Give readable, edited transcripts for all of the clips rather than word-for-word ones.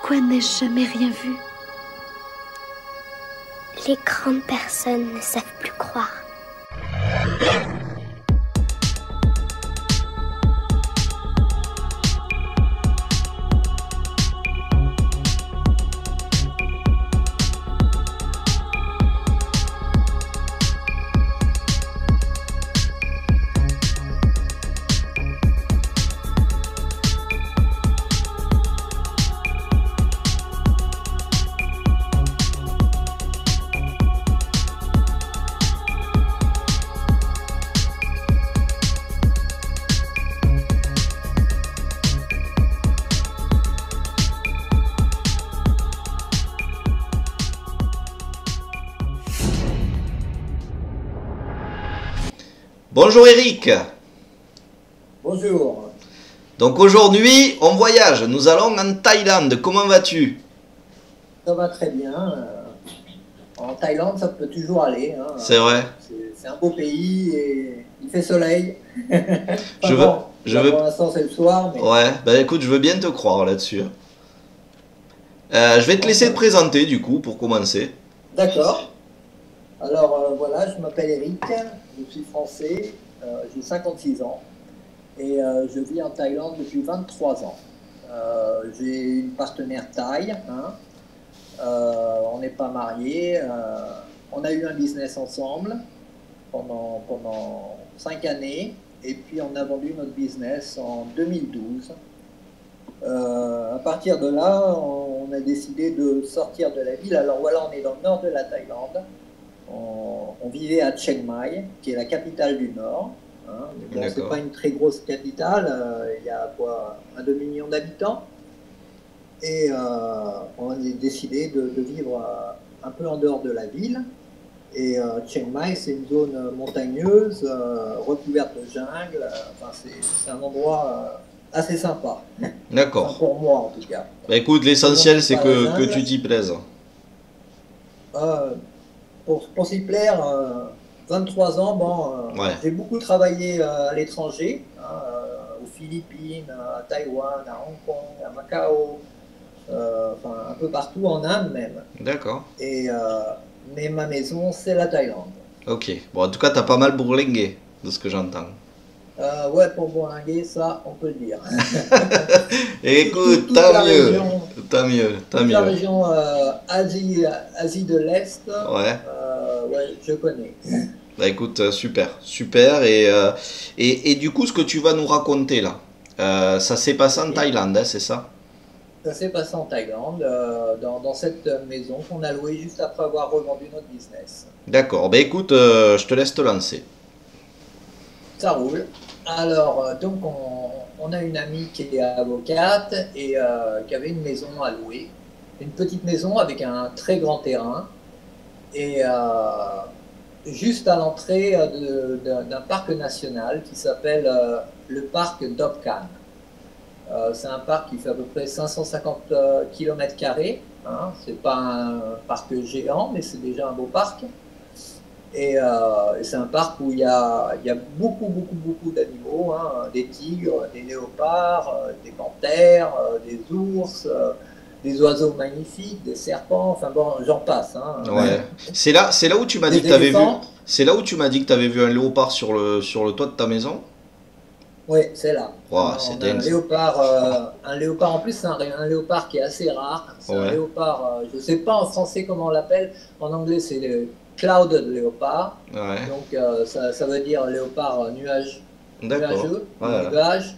Pourquoi n'ai-je jamais rien vu? Les grandes personnes ne savent plus croire. Bonjour Eric. Bonjour. Donc aujourd'hui, on voyage. Nous allons en Thaïlande. Comment vas-tu? Ça va très bien. En Thaïlande, ça peut toujours aller. Hein. C'est vrai. C'est un beau pays et il fait soleil. Je veux... Pour l'instant, c'est le soir. Mais... Ouais, bah écoute, je veux bien te croire là-dessus. Je vais te laisser te présenter du coup pour commencer. D'accord. Alors voilà, je m'appelle Eric, je suis français, j'ai 56 ans et je vis en Thaïlande depuis 23 ans. J'ai une partenaire thaï, hein. On n'est pas mariés, on a eu un business ensemble pendant 5 années et puis on a vendu notre business en 2012. À partir de là, on a décidé de sortir de la ville. Alors voilà, on est dans le nord de la Thaïlande. On vivait à Chiang Mai, qui est la capitale du Nord. Hein. Bon, c'est pas une très grosse capitale, il y a quoi, un demi-million d'habitants. Et on a décidé de vivre un peu en dehors de la ville. Et Chiang Mai, c'est une zone montagneuse, recouverte de jungle. Enfin, c'est un endroit assez sympa. D'accord. Enfin, pour moi, en tout cas. Bah écoute, l'essentiel, c'est que tu t'y plaises. Pour s'y plaire, 23 ans, bon, Ouais. J'ai beaucoup travaillé à l'étranger, hein, aux Philippines, à Taïwan, à Hong Kong, à Macao, enfin un peu partout en Inde même. D'accord. Mais ma maison, c'est la Thaïlande. Ok. Bon, en tout cas, t'as pas mal bourlingué, de ce que j'entends. Ouais, pour bourlinguer, ça, on peut le dire. Écoute, Toute tant la mieux. région, Tant mieux. Tant toute la mieux. région Asie de l'Est, Ouais. ouais, je connais. Bah écoute, super, super. Et du coup, ce que tu vas nous raconter là, ça s'est passé en Thaïlande, hein, c'est ça? Ça s'est passé en Thaïlande, dans cette maison qu'on a louée juste après avoir revendu notre business. D'accord, bah écoute, je te laisse te lancer. Ça roule. Alors, donc, on a une amie qui est avocate et qui avait une maison à louer. Une petite maison avec un très grand terrain. Et juste à l'entrée d'un parc national qui s'appelle le parc d'Opkan. C'est un parc qui fait à peu près 550 km². Hein. C'est pas un parc géant, mais c'est déjà un beau parc. Et c'est un parc où il y a beaucoup d'animaux, hein. Des tigres, des léopards, des panthères, des ours, des oiseaux magnifiques, des serpents, enfin bon, j'en passe. Hein. Ouais. C'est là où tu m'as dit que t'avais vu. C'est là où tu m'as dit que t'avais vu un léopard sur le toit de ta maison? Oui, c'est là. Wow, c'est dingue. Un léopard, en plus, c'est un léopard qui est assez rare. C'est un léopard, je ne sais pas en français comment on l'appelle. En anglais, c'est le clouded léopard. Ouais. Donc, ça veut dire léopard nuageux, Ouais. nuage.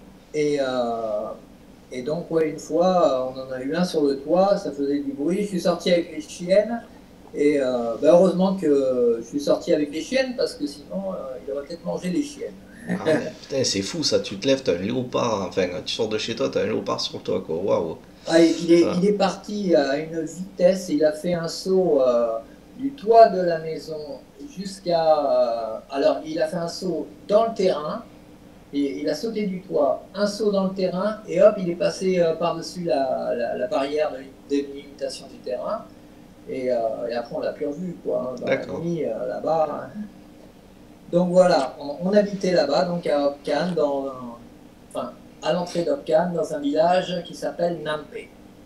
Et donc, ouais, une fois, on en a eu un sur le toit, ça faisait du bruit. Je suis sorti avec les chiennes. Et heureusement que je suis sorti avec les chiennes, parce que sinon, il aurait peut-être mangé les chiennes. Ah, putain, c'est fou ça, tu te lèves, t'as un léopard, enfin, tu sors de chez toi, t'as un léopard sur toi, quoi, waouh. Ah, il est parti à une vitesse, il a fait un saut du toit de la maison jusqu'à... alors, il a fait un saut dans le terrain, et il a sauté du toit, un saut dans le terrain, et hop, il est passé par-dessus la barrière de délimitation du terrain, et après on l'a plus revu, quoi, hein, dans la nuit, là-bas. Hein. Donc voilà, on habitait là-bas, donc à Opkan, à l'entrée d'Opkan, dans un village qui s'appelle Nampe.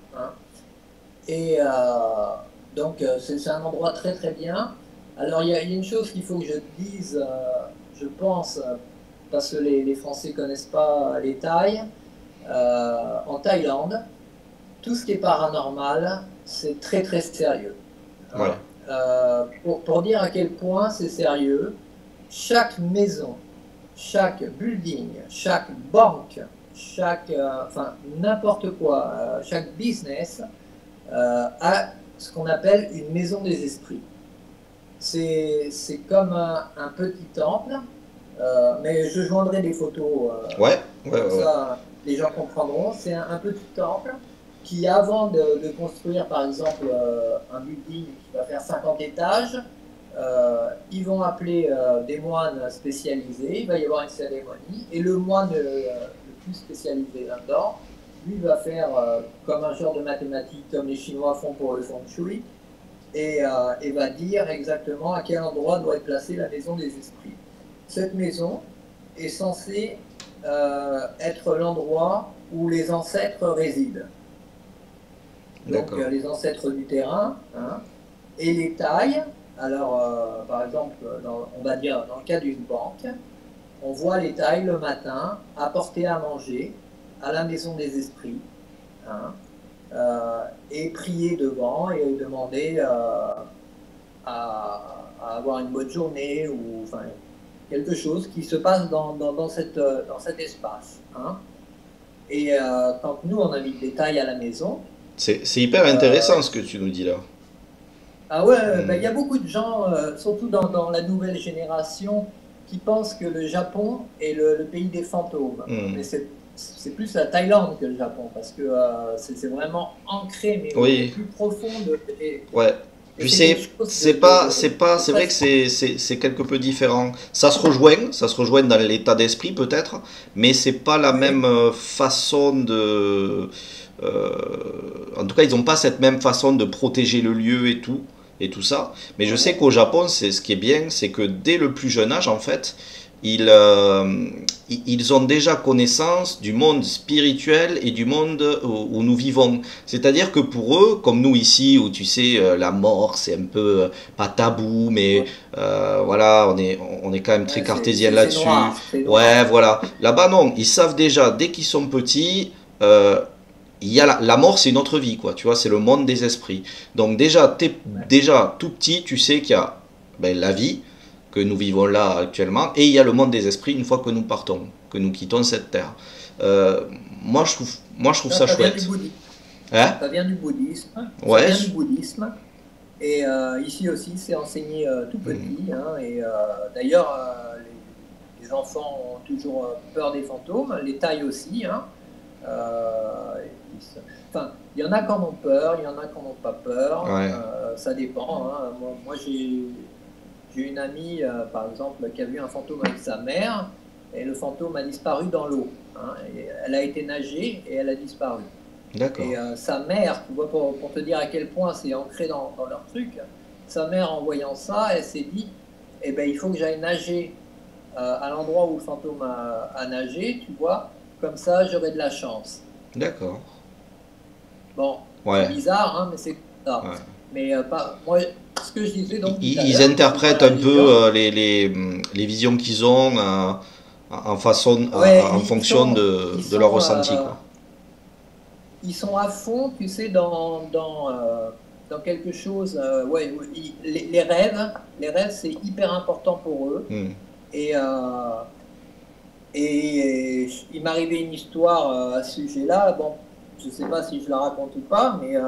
hein. Et donc, c'est un endroit très très bien. Alors, il y a une chose qu'il faut que je dise, je pense, parce que les Français connaissent pas les Thaïs. En Thaïlande, tout ce qui est paranormal, c'est très très sérieux, Ouais, hein. Pour dire à quel point c'est sérieux, chaque maison, chaque building, chaque banque, enfin n'importe quoi, chaque business a ce qu'on appelle une maison des esprits. C'est comme un petit temple, mais je joindrai des photos, ouais, ouais, comme ouais, ouais. ça les gens comprendront. C'est un petit temple qui, avant de construire par exemple un building qui va faire 50 étages, ils vont appeler des moines spécialisés, il va y avoir une cérémonie, et le moine le plus spécialisé là-dedans, lui va faire comme un genre de mathématiques comme les Chinois font pour le feng shui, et va dire exactement à quel endroit doit être placée la maison des esprits. Cette maison est censée être l'endroit où les ancêtres résident. Donc D'accord. les ancêtres du terrain, hein, et les tailles. Alors, par exemple, on va dire dans le cas d'une banque, on voit les tailles le matin apporter à manger à la maison des esprits, hein, et prier devant et demander à avoir une bonne journée ou enfin, quelque chose qui se passe dans cet espace, hein. Et quand nous on invite des tailles à la maison, C'est hyper euh, intéressant ce que tu nous dis là. ah ouais, ben, il y Hmm, a beaucoup de gens, surtout dans la nouvelle génération, qui pensent que le Japon est le pays des fantômes. Mais hmm. c'est plus la Thaïlande que le Japon, parce que c'est vraiment ancré, mais au Oui, plus profond, ouais. et Puis c'est quelque chose de c'est vrai très... que c'est quelque peu différent. Ça se rejoint dans l'état d'esprit peut-être, mais c'est pas la même Oui, façon de. euh, En tout cas, ils n'ont pas cette même façon de protéger le lieu et tout ça. Mais je sais ouais, qu'au Japon, c'est ce qui est bien, c'est que dès le plus jeune âge, en fait, ils, ils ont déjà connaissance du monde spirituel et du monde où nous vivons. C'est-à-dire que pour eux, comme nous ici, où tu sais, la mort, c'est un peu pas tabou, mais ouais, voilà, on est quand même très ouais, cartésien c'est là-dessus. noir, c'est Ouais, noir. voilà. Là-bas, non, ils savent déjà, dès qu'ils sont petits, euh, il y a la mort, c'est une autre vie, quoi. Tu vois, c'est le monde des esprits. Donc déjà, Ouais. déjà tout petit, tu sais qu'il y a ben, la vie que nous vivons là actuellement, et il y a le monde des esprits une fois que nous partons, que nous quittons cette terre. Euh, moi, je trouve ça Ça vient du chouette. bouddhisme. Hein? Ça vient du bouddhisme. Ça Ouais. vient du bouddhisme. Et ici aussi, c'est enseigné tout Hmm. petit, hein, et d'ailleurs, les enfants ont toujours peur des fantômes, les tailles aussi, hein. Enfin, il y en a qui en ont peur, il y en a qui n'en ont pas peur, Ouais. ça dépend, hein. Moi j'ai une amie, par exemple, qui a vu un fantôme avec sa mère, et le fantôme a disparu dans l'eau, hein, et elle a été nager et elle a disparu. D'accord. Et sa mère, tu vois, pour te dire à quel point c'est ancré dans leur truc, sa mère, en voyant ça, elle s'est dit, eh ben, il faut que j'aille nager à l'endroit où le fantôme a nagé, tu vois, comme ça j'aurai de la chance. D'accord. Bon, c'est Ouais. bizarre, hein, mais c'est ça. Ouais. Mais pas, moi, ce que je disais donc tout à Ils l'heure, c'est dans interprètent la un peu religion. les visions qu'ils ont en, façon, Ouais, en fonction ils de leur sont, ressenti, quoi. ils sont à fond, tu sais, dans quelque chose. Ouais, les rêves, c'est hyper important pour eux. Hmm. Et, il m'arrivait une histoire à ce sujet-là. Bon, je ne sais pas si je la raconte ou pas, mais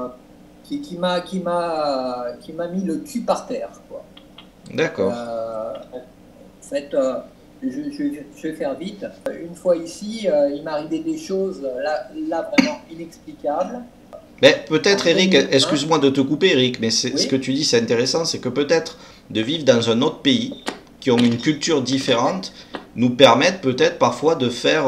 qui m'a mis le cul par terre, quoi. D'accord. En fait, je vais faire vite. Une fois ici, il m'arrivait des choses là vraiment inexplicables. Mais En peut-être, Eric, 2001, excuse-moi de te couper, Eric, mais ce que oui, tu dis, c'est intéressant, c'est que peut-être de vivre dans un autre pays, qui ont une culture ouais, différente, nous permettent peut-être parfois de faire,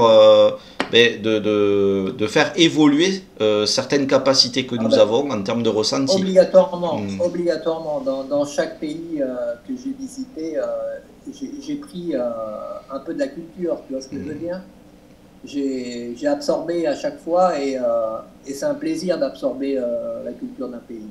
de faire évoluer certaines capacités que ah nous ben, avons en termes de ressenti. obligatoirement, Hmm. obligatoirement. Dans chaque pays que j'ai visité, j'ai pris un peu de la culture, tu vois ce que je veux Hmm. dire? j'ai absorbé à chaque fois et c'est un plaisir d'absorber la culture d'un pays.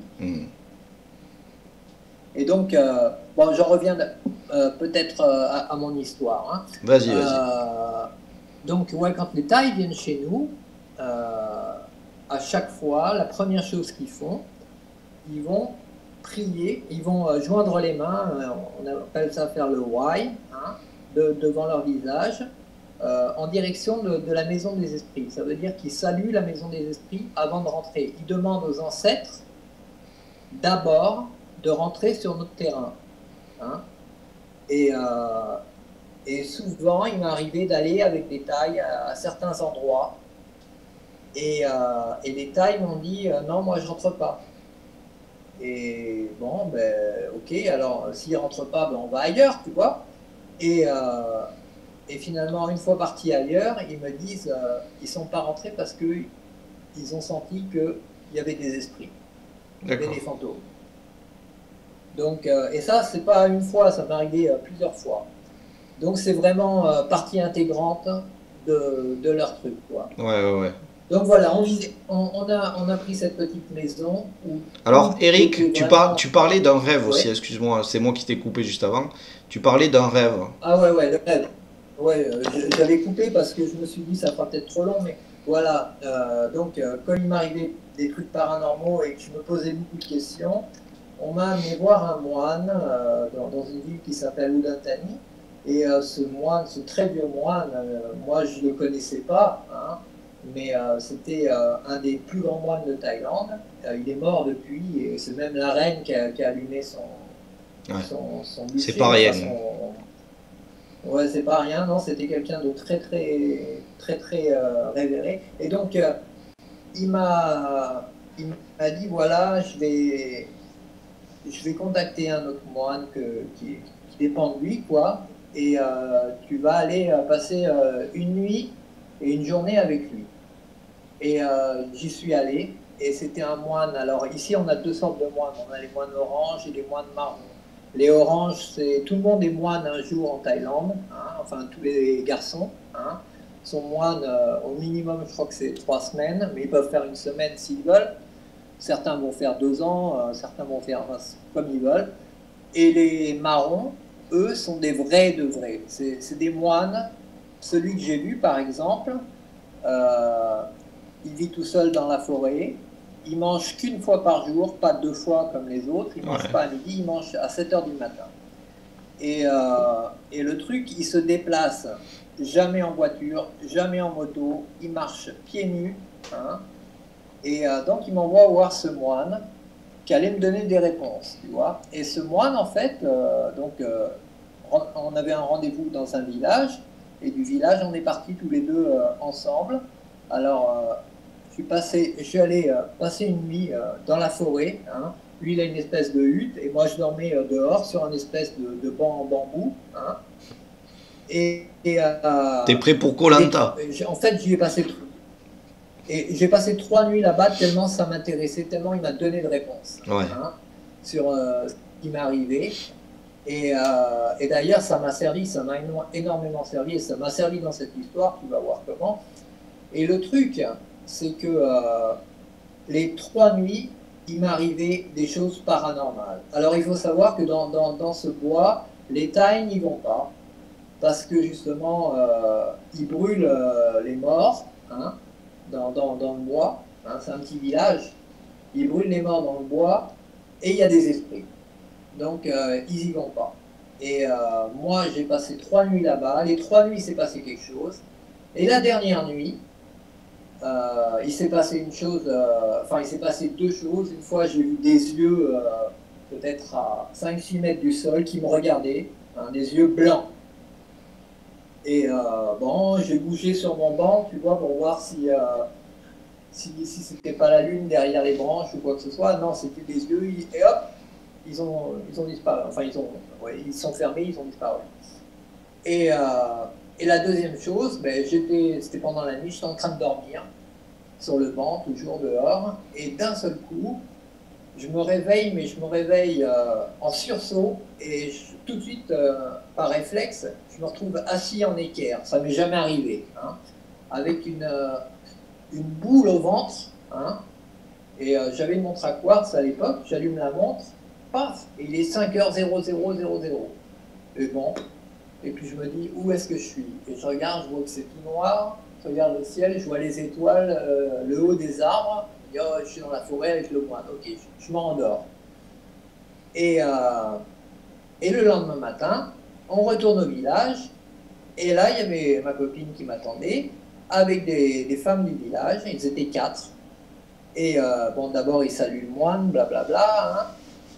Et donc, bon, j'en reviens peut-être à mon histoire. Hein. Vas-y, vas-y. Donc, ouais, quand les Thaïs viennent chez nous, à chaque fois, la première chose qu'ils font, ils vont prier, ils vont joindre les mains, on appelle ça faire le wai, hein, devant leur visage, en direction de la maison des esprits. Ça veut dire qu'ils saluent la maison des esprits avant de rentrer. Ils demandent aux ancêtres d'abord de rentrer sur notre terrain. Hein. Et souvent, il m'est arrivé d'aller avec des Thaïs à certains endroits. Et les Thaïs m'ont dit non, moi je rentre pas. Et bon, ben ok, alors s'ils rentrent pas, ben, on va ailleurs, tu vois. Et finalement, une fois partis ailleurs, ils me disent qu'ils sont pas rentrés parce qu'ils ont senti qu'il y avait des esprits, il y avait des fantômes. Donc, et ça, c'est pas une fois, ça m'est arrivé plusieurs fois. Donc c'est vraiment partie intégrante de leur truc, quoi. Ouais. Donc voilà, on a pris cette petite maison. Alors Eric, tu parlais d'un rêve aussi, excuse-moi, c'est moi qui t'ai coupé juste avant. Tu parlais d'un rêve. Ah ouais, le rêve. Ouais, j'avais coupé parce que je me suis dit ça fera peut-être trop long, mais voilà. Donc quand il m'arrivait des trucs paranormaux et que je me posais beaucoup de questions, on m'a amené voir un moine dans une ville qui s'appelle Udantani. Et ce moine, ce très vieux moine, moi je ne le connaissais pas, hein, mais c'était un des plus grands moines de Thaïlande. Il est mort depuis, et c'est même la reine qui a allumé son bûcher. C'est pas rien. Ouais, c'est pas rien, non, c'était quelqu'un de très révéré. Et donc, il m'a dit, voilà, je vais contacter un autre moine qui dépend de lui, quoi. Et tu vas aller passer une nuit et une journée avec lui. Et j'y suis allé, et c'était un moine. Alors ici, on a deux sortes de moines. On a les moines oranges et les moines marrons. Les oranges, tout le monde est moine un jour en Thaïlande, hein, enfin tous les garçons hein, sont moines au minimum, je crois que c'est 3 semaines, mais ils peuvent faire une semaine s'ils veulent. Certains vont faire 2 ans, certains vont faire comme ils veulent. Et les marrons, eux, sont des vrais de vrais. C'est des moines. Celui que j'ai vu, par exemple, il vit tout seul dans la forêt. Il mange qu'une fois par jour, pas 2 fois comme les autres. Il mange pas à midi, il mange à 7 h du matin. Et le truc, il se déplace jamais en voiture, jamais en moto. Il marche pieds nus. Hein. Et donc, il m'envoie voir ce moine qui allait me donner des réponses, tu vois. Et ce moine, en fait, on avait un rendez-vous dans un village, et du village, on est partis tous les deux ensemble. Alors, je suis allé passer une nuit dans la forêt. Hein. Lui, il a une espèce de hutte, et moi, je dormais dehors sur une espèce de banc en bambou. Hein. T'es prêt pour Koh-Lanta? En fait, j'y ai passé... Et j'ai passé 3 nuits là-bas tellement ça m'intéressait, tellement il m'a donné de réponses hein, sur ce qui m'est arrivé. Et d'ailleurs, ça m'a servi, ça m'a énormément servi, et ça m'a servi dans cette histoire, tu vas voir comment. Et le truc, c'est que les 3 nuits, il m'est arrivé des choses paranormales. Alors il faut savoir que dans ce bois, les Thaïs n'y vont pas, parce que justement, ils brûlent les morts, hein, dans le bois, hein, c'est un petit village, ils brûlent les morts dans le bois, et il y a des esprits. Donc, ils y vont pas. Et moi, j'ai passé 3 nuits là-bas, les 3 nuits, il s'est passé quelque chose, et la dernière nuit, il s'est passé une chose, il s'est passé 2 choses. Une fois, j'ai vu des yeux, peut-être à 5-6 mètres du sol, qui me regardaient, hein, des yeux blancs. Et bon, j'ai bougé sur mon banc, tu vois, pour voir si c'était pas la lune derrière les branches ou quoi que ce soit. Non, c'était des yeux, et hop, ils ont disparu. Enfin, ils sont fermés, ils ont disparu. Et la deuxième chose, ben, c'était pendant la nuit, j'étais en train de dormir sur le banc, toujours dehors, et d'un seul coup, je me réveille, mais je me réveille en sursaut, et tout de suite, par réflexe, je me retrouve assis en équerre. Ça m'est jamais arrivé. Hein. avec une boule au ventre, hein, et j'avais une montre à quartz à l'époque, j'allume la montre, paf, et il est 5h0000. Et bon, et puis je me dis, où est-ce que je suis? Et je regarde, je vois que c'est tout noir, je regarde le ciel, je vois les étoiles, le haut des arbres, et oh, je suis dans la forêt avec le moine, ok, je m'endors. Et le lendemain matin, on retourne au village, et là, il y avait ma copine qui m'attendait, avec des femmes du village, ils étaient 4. Et bon, d'abord, ils saluent le moine, blablabla, hein,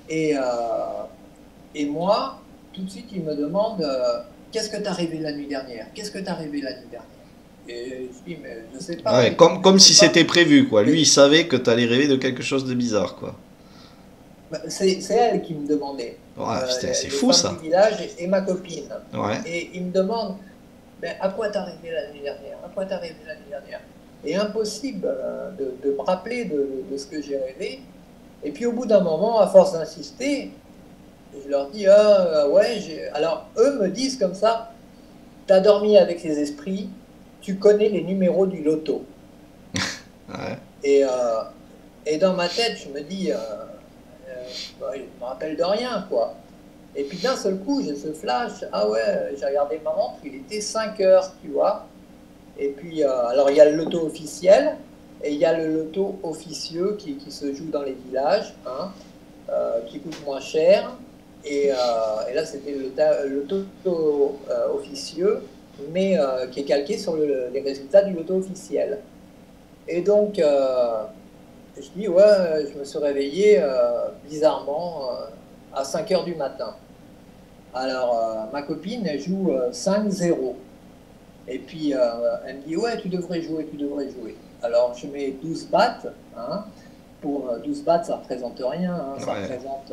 et moi, tout de suite, ils me demandent qu'est-ce que t'as rêvé la nuit dernière? Qu'est-ce que t'as rêvé la nuit dernière? Et je dis, mais je sais pas. Ouais, comme si c'était prévu, quoi. Lui, il savait que tu allais rêver de quelque chose de bizarre, quoi. C'est elle qui me demandait. Ouais, putain, c'est les fou, femmes ça. du village et ma copine. Ouais. Et ils me demandent, ben, à quoi t'as rêvé la nuit dernière? À quoi t'as rêvé la nuit dernière? Et impossible de me rappeler de ce que j'ai rêvé. Et puis au bout d'un moment, à force d'insister, je leur dis, ouais, alors eux me disent comme ça, t'as dormi avec les esprits, tu connais les numéros du loto. Ouais. Et dans ma tête, je me dis, je me rappelle de rien, quoi. Et puis d'un seul coup, j'ai ce flash, ah ouais, j'ai regardé ma montre, il était 5 heures, tu vois. Et puis, alors il y a le loto officiel, et il y a le loto officieux qui se joue dans les villages, hein, qui coûte moins cher. Et là, c'était le loto officieux, mais qui est calqué sur les résultats du loto officiel. Et donc, je dis, ouais, je me suis réveillé bizarrement à 5 heures du matin. Alors, ma copine, elle joue 5-0. Et puis, elle me dit, ouais, tu devrais jouer, tu devrais jouer. Alors, je mets 12 bahts. Hein, pour 12 bahts, ça ne représente rien. Hein, ça représente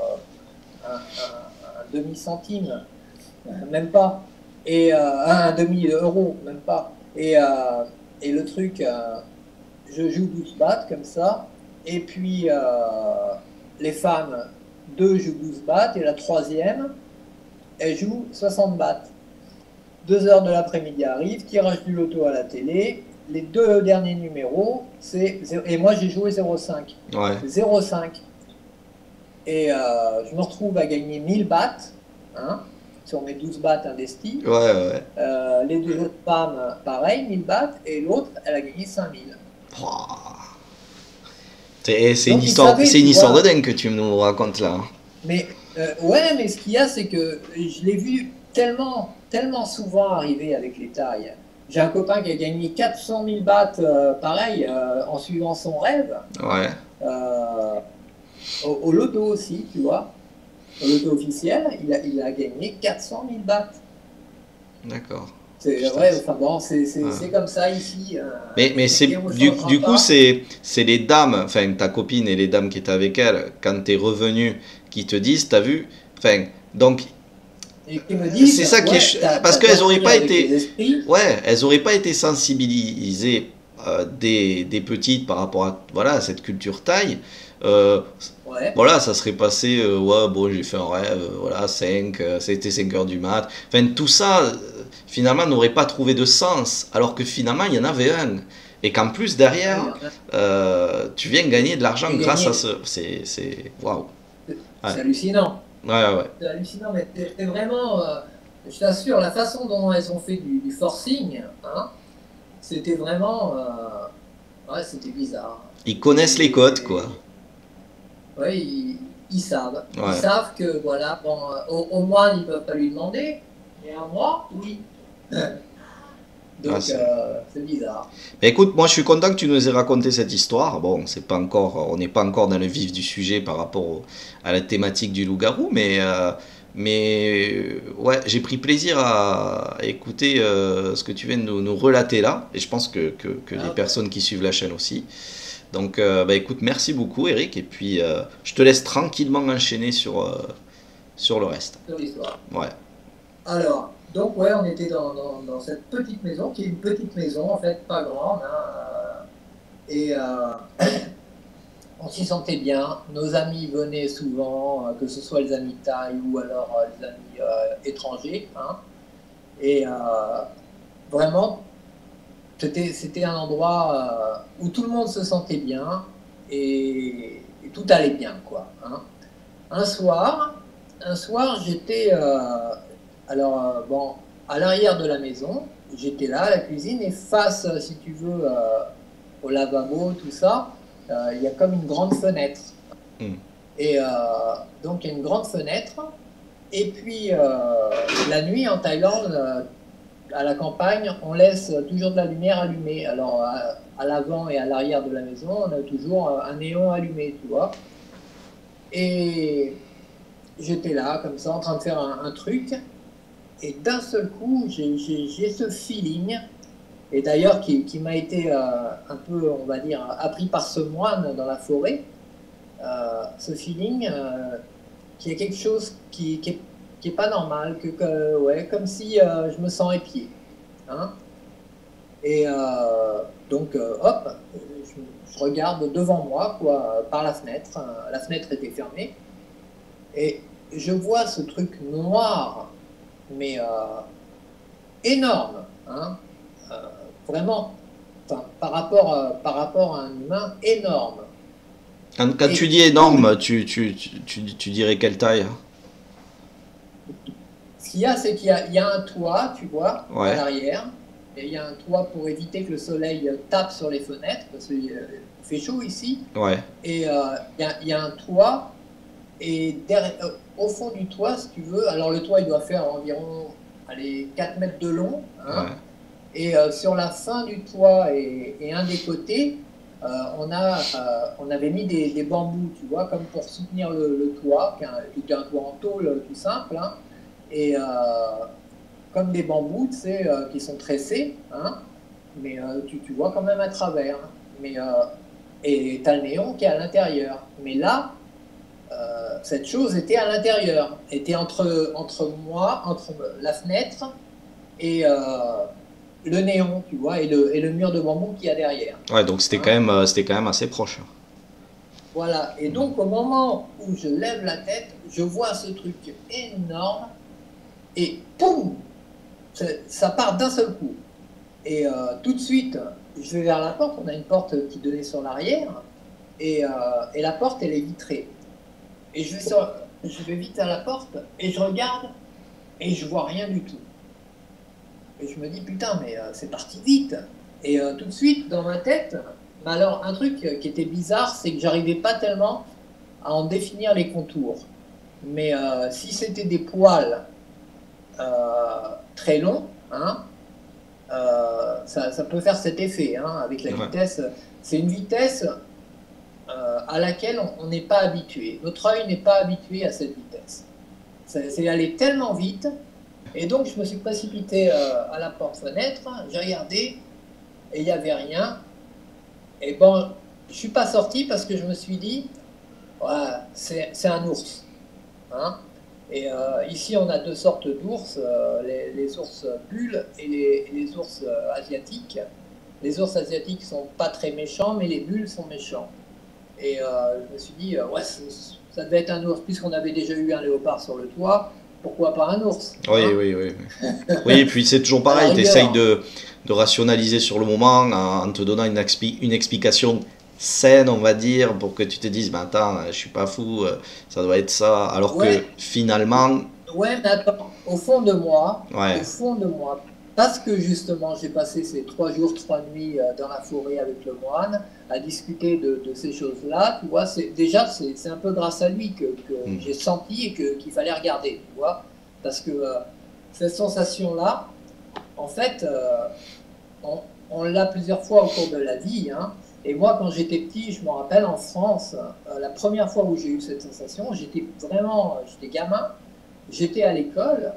un demi-centime, même pas. Et un demi-euro, même pas. Et le truc, je joue 12 bahts comme ça. Et puis, les femmes, 2 jouent 12 bahts. Et la troisième, elle joue 60 bahts. 2 heures de l'après-midi arrivent, tirage du loto à la télé, les 2 derniers numéros, et moi j'ai joué 0,5. Ouais. 0,5. Et je me retrouve à gagner 1000 bahts, hein, sur mes 12 bahts investis. Ouais. Les 2 autres femmes, pareil, 1000 bahts, et l'autre, elle a gagné 5000. C'est une histoire de dingue que tu nous racontes là. Mais ouais, mais ce qu'il y a, c'est que je l'ai vu tellement souvent arriver avec les tailles. J'ai un copain qui a gagné 400 000 bahts, pareil, en suivant son rêve. Ouais. Au loto aussi, tu vois. Au loto officiel, il a gagné 400 000 bahts. D'accord. C'est vrai, enfin bon, c'est comme ça ici. Mais c'est du coup, c'est les dames, enfin ta copine et les dames qui étaient avec elle, quand t'es revenu, qui te disent, t'as vu, enfin, donc. C'est ça qui est parce qu'elles n'auraient pas été, elles auraient pas été sensibilisées des petites par rapport à voilà cette culture thaï. Voilà, ça serait passé, ouais, bon, j'ai fait un rêve, voilà, 5, c'était 5 heures du mat. Enfin, tout ça, finalement, n'aurait pas trouvé de sens, alors que finalement, il y en avait un. Et qu'en plus, derrière, tu viens gagner de l'argent grâce à ce. C'est waouh. C'est hallucinant. Ouais. C'est hallucinant, mais c'est vraiment, je t'assure, la façon dont elles ont fait du forcing, hein, c'était vraiment, ouais, c'était bizarre. Ils connaissent les codes, quoi. Oui, ils savent. Ouais. Ils savent que, voilà, bon, au moine, ils ne peuvent pas lui demander, mais à moi, oui. Donc, c'est bizarre. Mais écoute, moi je suis content que tu nous aies raconté cette histoire. Bon, c'est pas encore, on n'est pas encore dans le vif du sujet par rapport à la thématique du loup-garou, mais ouais, j'ai pris plaisir à écouter ce que tu viens de nous relater là, et je pense que les personnes qui suivent la chaîne aussi. Donc, écoute, merci beaucoup Eric, et puis je te laisse tranquillement enchaîner sur le reste. Sur l'histoire. Ouais. Alors. Donc ouais, on était dans cette petite maison, qui est une petite maison, en fait, pas grande, hein, et on s'y sentait bien. Nos amis venaient souvent, que ce soit les amis thaï ou alors les amis étrangers, hein, et vraiment, c'était un endroit où tout le monde se sentait bien et tout allait bien, quoi. Hein. Un soir, j'étais bon, à l'arrière de la maison, j'étais là à la cuisine et face, si tu veux, au lavabo, tout ça, il y a comme une grande fenêtre. Mm. Et donc il y a une grande fenêtre. Et puis la nuit en Thaïlande, à la campagne, on laisse toujours de la lumière allumée. Alors à l'avant et à l'arrière de la maison, on a toujours un néon allumé, tu vois. Et j'étais là, comme ça, en train de faire un truc. Et d'un seul coup, j'ai ce feeling, et d'ailleurs qui m'a été un peu, on va dire, appris par ce moine dans la forêt, ce feeling qu'il y a quelque chose qui est pas normal, ouais, comme si je me sens épié. Hein. Et donc, hop, je regarde devant moi, quoi, par la fenêtre. La fenêtre était fermée. Et je vois ce truc noir, mais énorme, hein, vraiment, par rapport à un humain, énorme. Quand tu dis énorme, tu dirais quelle taille? Ce qu'il y a, c'est qu'il y a un toit, tu vois, Ouais. à l'arrière, et il y a un toit pour éviter que le soleil tape sur les fenêtres, parce qu'il fait chaud ici, Ouais. et il y a un toit, et au fond du toit, si tu veux, alors le toit il doit faire environ 4 mètres de long, hein, Ouais. et sur la fin du toit et un des côtés, on avait mis des bambous, tu vois, comme pour soutenir le toit, qui est un toit en tôle tout simple, hein, et comme des bambous, tu sais, qui sont tressés, hein, mais tu vois quand même à travers. Hein, mais, et tu as le néon qui est à l'intérieur. Mais là, cette chose était à l'intérieur, était entre moi, entre la fenêtre et le néon, tu vois, et le mur de bambou qu'il y a derrière. Ouais, donc c'était Hein. quand même assez proche. Voilà, et donc au moment où je lève la tête, je vois ce truc énorme, et poum, ça part d'un seul coup. Et tout de suite, je vais vers la porte, on a une porte qui donnait sur l'arrière, et la porte, elle est vitrée. Et je vais vite à la porte, et je regarde, et je vois rien du tout. Et je me dis, putain, mais c'est parti vite. Et tout de suite, dans ma tête, alors un truc qui était bizarre, c'est que j'arrivais pas tellement à en définir les contours. Mais si c'était des poils très longs, hein, ça peut faire cet effet, hein, avec la vitesse. C'est une vitesse à laquelle on n'est pas habitué. Notre œil n'est pas habitué à cette vitesse. C'est allé tellement vite. Et donc, je me suis précipité à la porte-fenêtre, j'ai regardé, et il n'y avait rien. Et bon, je ne suis pas sorti parce que je me suis dit, ouais, c'est un ours. Hein. Et ici, on a deux sortes d'ours, les ours bulles et les ours asiatiques. Les ours asiatiques ne sont pas très méchants, mais les bulles sont méchants. Et je me suis dit, ouais, ça devait être un ours, puisqu'on avait déjà eu un léopard sur le toit. Pourquoi pas un ours? Oui, hein. oui. Oui, et puis c'est toujours pareil, tu essayes de rationaliser sur le moment en te donnant une explication saine, on va dire, pour que tu te dises, ben attends, je suis pas fou, ça doit être ça, alors que finalement... Ouais, mais attends, au fond de moi, Ouais. parce que justement j'ai passé ces 3 jours, 3 nuits dans la forêt avec le moine, à discuter de ces choses-là, tu vois, déjà c'est un peu grâce à lui que j'ai senti et qu'il fallait regarder, tu vois, parce que cette sensation-là, en fait, on l'a plusieurs fois au cours de la vie, hein, et moi quand j'étais petit, je me rappelle en France, la première fois où j'ai eu cette sensation, j'étais gamin, j'étais à l'école,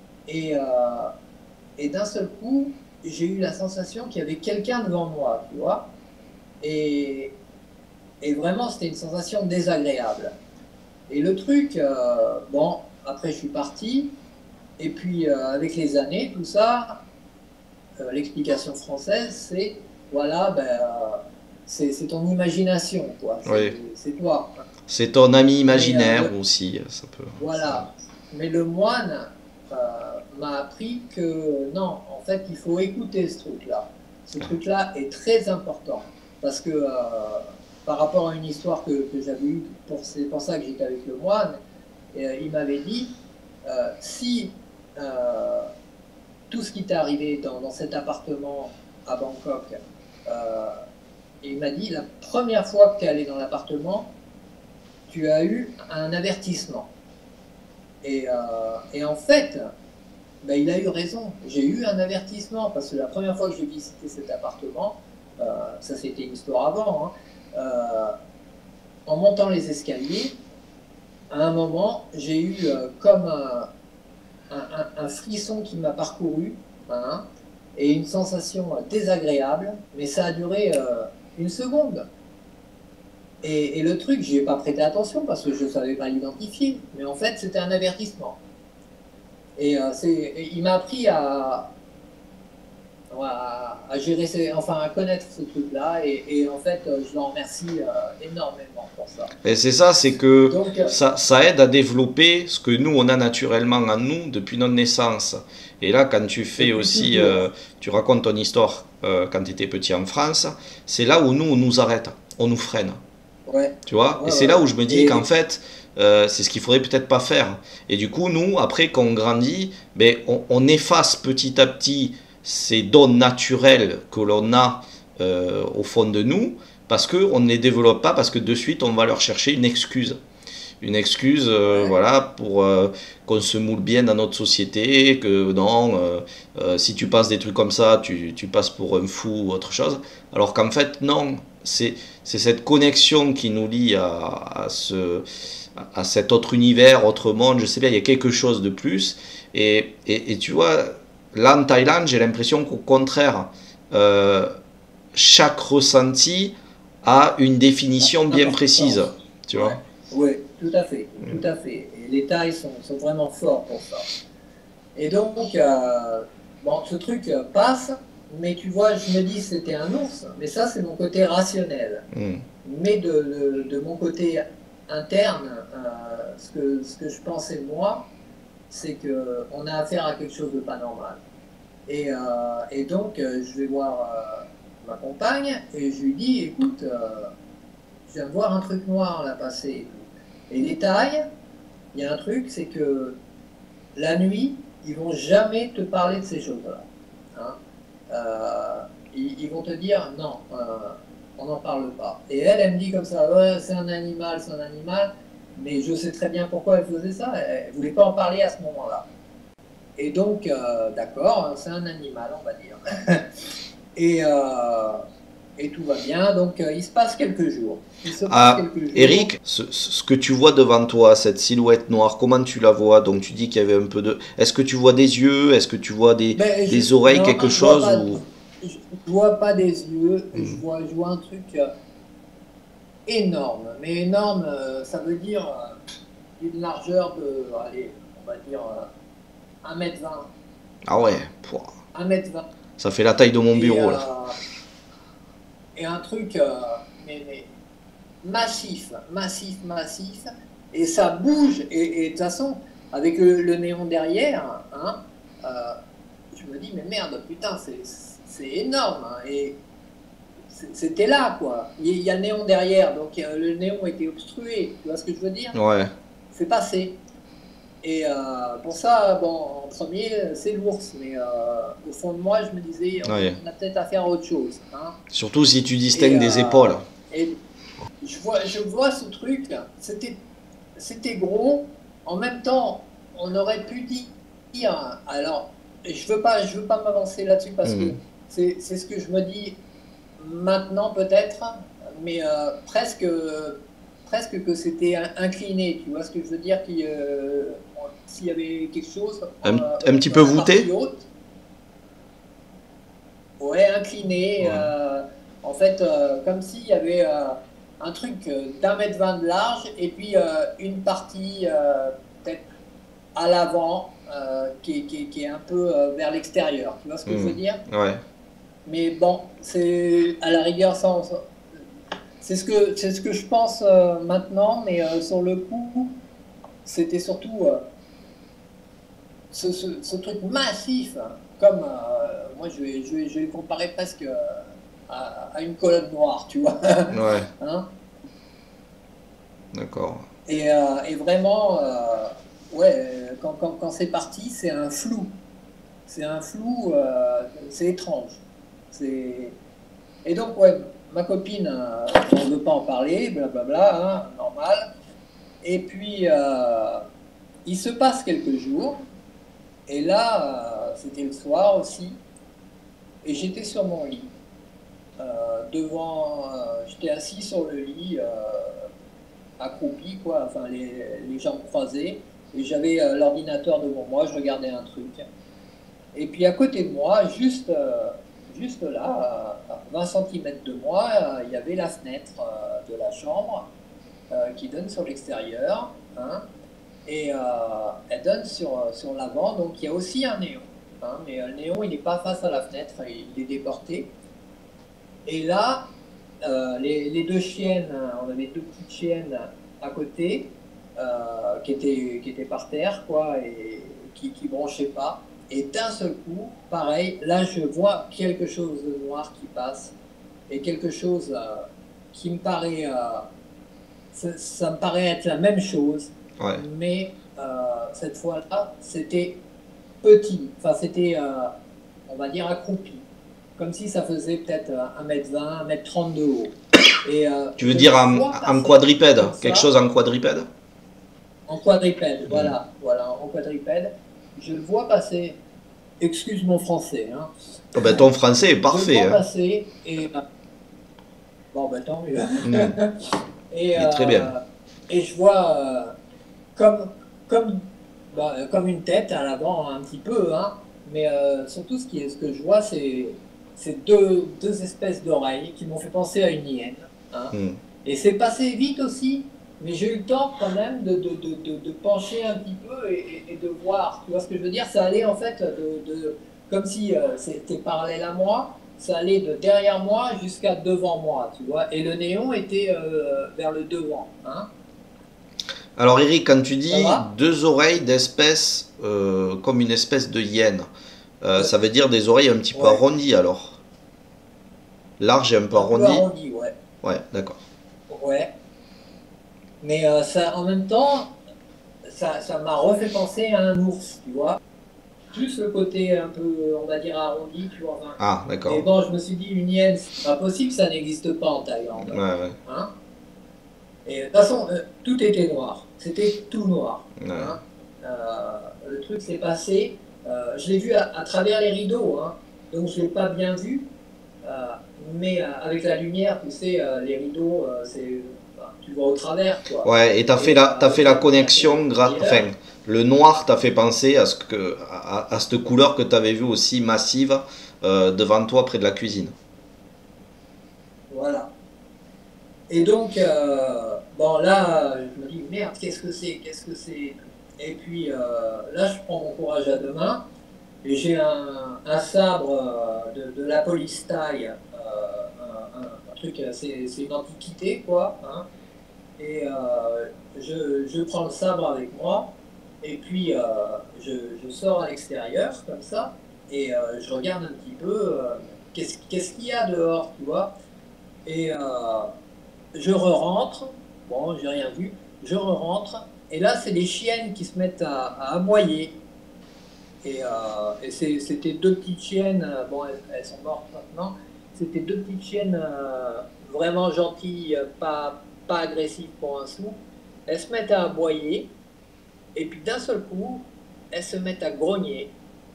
et d'un seul coup, j'ai eu la sensation qu'il y avait quelqu'un devant moi, tu vois. Et vraiment, c'était une sensation désagréable. Et le truc, bon, après je suis parti, et puis avec les années, tout ça, l'explication française, c'est, voilà, c'est ton imagination, quoi. C'est toi. C'est ton ami imaginaire aussi, ça peut... Voilà. Mais le moine m'a appris que non, en fait, il faut écouter ce truc-là. Ce truc-là est très important parce que par rapport à une histoire que j'avais eue, c'est pour ça que j'étais avec le moine, il m'avait dit si tout ce qui t'est arrivé dans cet appartement à Bangkok, et il m'a dit la première fois que tu es allé dans l'appartement, tu as eu un avertissement. Et en fait, ben, il a eu raison. J'ai eu un avertissement parce que la première fois que j'ai visité cet appartement, ça c'était une histoire avant, hein, en montant les escaliers, à un moment, j'ai eu comme un frisson qui m'a parcouru, hein, et une sensation désagréable, mais ça a duré une seconde. Et le truc, j'y ai pas prêté attention parce que je ne savais pas l'identifier, mais en fait, c'était un avertissement. Et il m'a appris à gérer, enfin à connaître ce truc-là, et en fait, je l'en remercie énormément pour ça. Et c'est ça, c'est que Donc, ça aide à développer ce que nous, on a naturellement en nous depuis notre naissance. Et là, quand tu fais aussi, tu racontes ton histoire quand tu étais petit en France, c'est là où nous, on nous arrête, on nous freine. ouais, Tu vois, ouais, et c'est ouais. là où je me dis Et qu'en fait, c'est ce qu'il faudrait peut-être pas faire. Et du coup, nous, après qu'on grandit, ben, on efface petit à petit ces dons naturels que l'on a au fond de nous, parce qu'on ne les développe pas, parce que de suite, on va leur chercher une excuse. Une excuse, ouais, voilà, pour qu'on se moule bien dans notre société, que non, si tu passes des trucs comme ça, tu passes pour un fou ou autre chose. Alors qu'en fait, non, c'est cette connexion qui nous lie à cet autre univers, autre monde, je sais bien, il y a quelque chose de plus. Et tu vois, là en Thaïlande, j'ai l'impression qu'au contraire, chaque ressenti a une définition bien précise, importance. tu Ouais, vois. ouais, tout à fait, tout à fait. Et les Thaïs sont vraiment forts pour ça. Et donc, bon, ce truc passe, mais tu vois, je me dis c'était un ours, mais ça c'est mon côté rationnel. Mm. Mais de mon côté interne, ce que je pensais moi, c'est qu'on a affaire à quelque chose de pas normal. Et donc, je vais voir ma compagne et je lui dis, écoute, je viens de voir un truc noir là passer. Et les Thaïs, il y a un truc, c'est que la nuit, ils vont jamais te parler de ces choses-là. Hein. Ils vont te dire non, on n'en parle pas. Et elle me dit comme ça, ouais, c'est un animal, mais je sais très bien pourquoi elle faisait ça, elle ne voulait pas en parler à ce moment-là. Et donc, d'accord, c'est un animal, on va dire. et, et tout va bien, donc il se passe quelques jours. Eric, ce que tu vois devant toi, cette silhouette noire, comment tu la vois? Donc tu dis qu'il y avait un peu de... Est-ce que tu vois des yeux? Est-ce que tu vois des oreilles, non, quelque chose ou... Je vois pas des yeux, je vois un truc énorme. Mais énorme, ça veut dire une largeur de, allez, on va dire 1,20 m. Ah ouais, pouah. 1,20 m. Ça fait la taille de mon bureau là. Et un truc mais massif, et ça bouge, et de toute façon, avec le néon derrière, hein, je me dis, mais merde, putain, c'est énorme, hein, et c'était là, quoi. Il y a le néon derrière, donc le néon était obstrué, tu vois ce que je veux dire? Ouais. C'est passé. Et pour ça, bon, en premier, c'est l'ours, mais au fond de moi, je me disais, on a peut-être affaire à autre chose. Hein. Surtout si tu distingues des épaules. Et je vois ce truc, c'était gros. En même temps, on aurait pu dire, alors, je veux pas m'avancer là-dessus parce que c'est ce que je me dis maintenant peut-être, mais presque que c'était incliné, tu vois ce que je veux dire, s'il y avait quelque chose... Un petit peu voûté? Ouais, incliné, ouais. En fait, comme s'il y avait un truc d'1,20 m de large, et puis une partie peut-être à l'avant, qui est un peu vers l'extérieur, tu vois ce que je veux dire? Ouais. Mais bon, c'est à la rigueur, c'est ce que je pense maintenant, mais sur le coup, c'était surtout ce truc massif, comme moi, je vais comparer presque à une colonne noire, tu vois. Ouais, Hein. d'accord. Et vraiment, ouais, quand c'est parti, c'est un flou. C'est un flou, c'est étrange. C'est... Et donc, ouais, ma copine, on ne veut pas en parler, blablabla, hein, normal. Et puis, il se passe quelques jours, et là, c'était le soir aussi, et j'étais sur mon lit. J'étais assis sur le lit, accroupi, quoi, enfin les jambes croisées, et j'avais l'ordinateur devant moi, je regardais un truc. Et puis à côté de moi, juste là, à 20 cm de moi, il y avait la fenêtre de la chambre qui donne sur l'extérieur, hein, et elle donne sur l'avant, donc il y a aussi un néon. Hein, mais le néon, il n'est pas face à la fenêtre, il est déporté. Et là, les deux chiennes, on avait deux petites chiennes à côté, qui étaient par terre, quoi, et qui bronchaient pas. Et d'un seul coup, pareil, là je vois quelque chose de noir qui passe, et quelque chose qui me paraît, ça me paraît être la même chose, Ouais. mais cette fois-là, c'était petit, enfin c'était, on va dire, accroupi, comme si ça faisait peut-être 1 m 20, 1 m 30 de haut. Et, Tu veux dire en quadrupède, quelque chose en quadrupède? En quadrupède, voilà, en quadrupède. Je le vois passer, excuse mon français, hein. Oh ben, ton français est Je parfait. le vois Hein. passer et... Bon, ben tant mieux. Il est très bien. Et je vois comme une tête à l'avant un petit peu, hein, mais surtout ce que je vois, c'est deux espèces d'oreilles qui m'ont fait penser à une hyène. Hein. Et c'est passé vite aussi, mais j'ai eu le temps quand même de pencher un petit peu et de voir. Tu vois ce que je veux dire? Ça allait en fait comme si c'était parallèle à moi, ça allait de derrière moi jusqu'à devant moi, tu vois. Et le néon était vers le devant. Hein. Alors Eric, quand tu dis deux oreilles d'espèce, comme une espèce de hyène, ça veut dire des oreilles un petit peu arrondies alors? Larges et un peu arrondies? Un peu arrondies, ouais. Ouais, d'accord. Ouais. Mais ça, en même temps, ça m'a refait penser à un ours, tu vois. Plus le côté un peu, on va dire, arrondi, tu vois. Enfin. Ah, d'accord. Et bon, je me suis dit, une hyène, c'est pas possible, ça n'existe pas en Thaïlande. Ouais. Hein. Et de toute façon, tout était noir. C'était tout noir. Ouais. Hein. Le truc s'est passé. Je l'ai vu à travers les rideaux, hein. Donc je l'ai pas bien vu. Mais avec la lumière, tu sais, les rideaux, tu vois au travers, quoi. Ouais, et t'as fait la connexion, enfin, le noir t'a fait penser à cette couleur que t'avais vue aussi massive devant toi près de la cuisine. Voilà. Et donc, bon là, je me dis, merde, qu'est-ce que c'est? Et puis là, je prends mon courage à deux mains, et j'ai un sabre de la police thaï, un truc, c'est une antiquité, quoi. Hein. Et je prends le sabre avec moi, et puis je sors à l'extérieur, comme ça, et je regarde un petit peu qu'est-ce qu'il y a dehors, tu vois. Et je re-rentre, bon, j'ai rien vu, je re-rentre, et là, c'est les chiennes qui se mettent à aboyer. Et c'était deux petites chiennes, bon, elles sont mortes maintenant, c'était deux petites chiennes vraiment gentilles, pas agressives pour un sou. Elles se mettent à aboyer, et puis d'un seul coup, elles se mettent à grogner.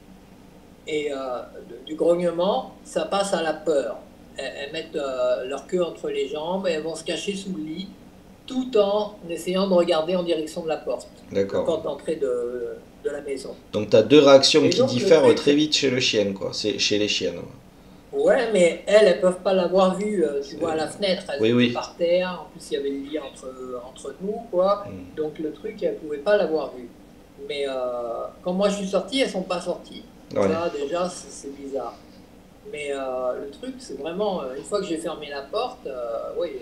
Et du grognement, ça passe à la peur. Elles mettent leur queue entre les jambes et elles vont se cacher sous le lit, tout en essayant de regarder en direction de la porte. D'accord. La porte d'entrée de la maison. Donc tu as deux réactions et qui donc, diffèrent très vite chez le chien, quoi. C'est chez les chiennes. Ouais, mais elles peuvent pas l'avoir vu, tu vois, à la fenêtre. Elles étaient par terre, en plus il y avait le lit entre nous, quoi. Donc le truc, elles pouvaient pas l'avoir vu. Mais quand moi je suis sorti, elles sont pas sorties. Ouais. Ça, déjà, c'est bizarre. Mais le truc, c'est vraiment, une fois que j'ai fermé la porte, ouais,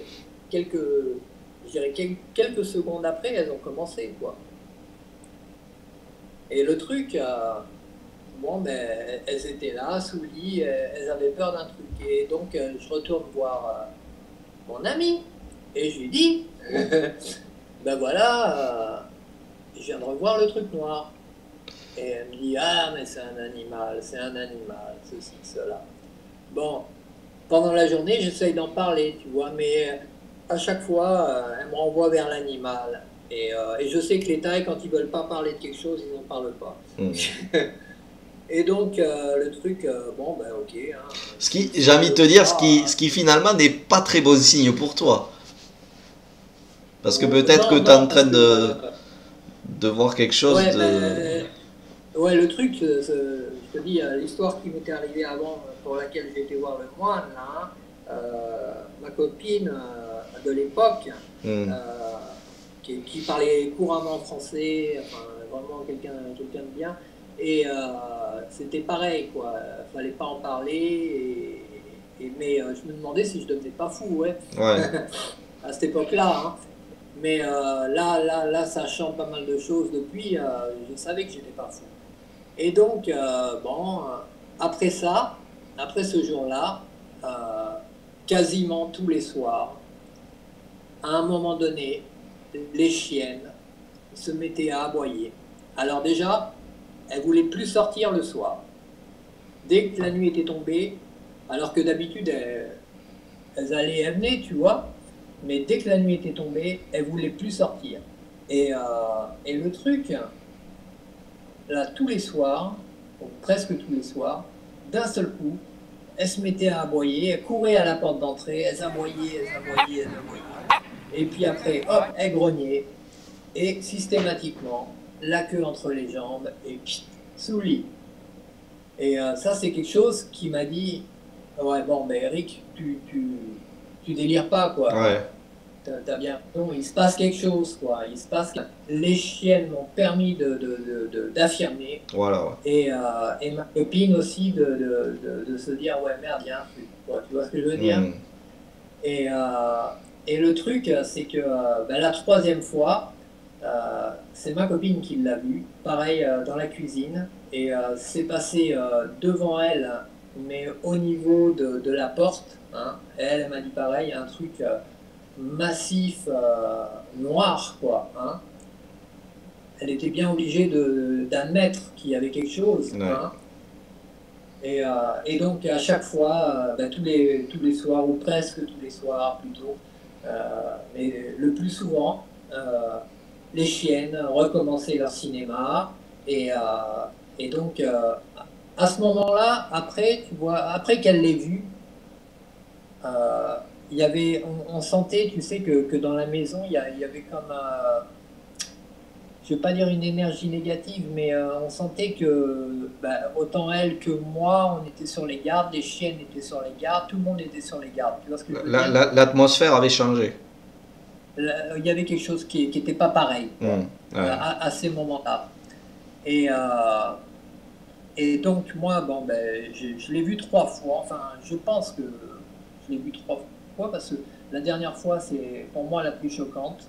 je dirais quelques secondes après, elles ont commencé, quoi. Et le truc, bon, ben, elles étaient là, sous le lit, elles avaient peur d'un truc. Et donc, je retourne voir mon ami, et je lui dis, ben voilà, je viens de revoir le truc noir. Et elle me dit, ah, mais c'est un animal, ceci, cela. Bon, pendant la journée, j'essaye d'en parler, tu vois, mais à chaque fois, elle me renvoie vers l'animal. Et je sais que les Thaïs, quand ils veulent pas parler de quelque chose, ils n'en parlent pas. Mm. Et donc, le truc, bon, ben ok. Hein, J'ai envie de te dire, ce qui finalement n'est pas très bon signe pour toi. Parce que peut-être que tu es en train de voir quelque chose ouais, de... Ben, ouais, le truc, je te dis, l'histoire qui m'était arrivée avant, pour laquelle j'ai été voir le moine, là, ma copine de l'époque, qui parlait couramment français, enfin, vraiment quelqu'un de bien, et c'était pareil, quoi. Fallait pas en parler, mais je me demandais si je devenais pas fou, ouais. À cette époque-là, hein. Mais là, sachant pas mal de choses depuis, je savais que j'étais pas fou. Et donc, bon, après ça, après ce jour-là, quasiment tous les soirs, à un moment donné, les chiennes se mettaient à aboyer. Alors déjà, elles voulaient plus sortir le soir. Dès que la nuit était tombée, alors que d'habitude, elles allaient et elles venaient, tu vois, mais dès que la nuit était tombée, elles voulaient plus sortir. Et le truc, là, tous les soirs, ou presque tous les soirs, d'un seul coup, elles se mettaient à aboyer, elles couraient à la porte d'entrée, elles aboyaient. Et puis après, hop, elles grognaient. Et systématiquement, la queue entre les jambes et pchit, sous le lit. Et ça, c'est quelque chose qui m'a dit, ouais, bon, mais Eric, tu délires pas, quoi. Ouais. T'as bien raison, il se passe quelque chose, quoi. Il se passe que les chiennes m'ont permis d'affirmer. Voilà, ouais. Et ma copine aussi de se dire, ouais, merde, il y a un truc, quoi. Tu vois ce que je veux dire? Et le truc, c'est que ben, la troisième fois, c'est ma copine qui l'a vu, pareil dans la cuisine, et c'est passé devant elle, mais au niveau de la porte. Hein. Elle m'a dit pareil, un truc massif, noir, quoi. Hein. Elle était bien obligée d'admettre qu'il y avait quelque chose. Ouais. Hein. Et donc à chaque fois, ben, tous les soirs, ou presque tous les soirs plutôt, mais le plus souvent, les chiennes recommençaient leur cinéma. Et donc à ce moment-là, après, tu vois, après qu'elle l'ait vu, il y avait, on sentait, tu sais, que dans la maison, il y avait comme, je ne veux pas dire une énergie négative, mais on sentait que, bah, autant elle que moi, on était sur les gardes, les chiennes étaient sur les gardes, tout le monde était sur les gardes. Tu vois ce que je veux dire ? L'atmosphère avait changé. Il y avait quelque chose qui n'était pas pareil à ces moments-là. Et donc, moi, bon, ben, je l'ai vu 3 fois, enfin, je pense que je l'ai vu 3 fois, parce que la dernière fois, c'est pour moi la plus choquante.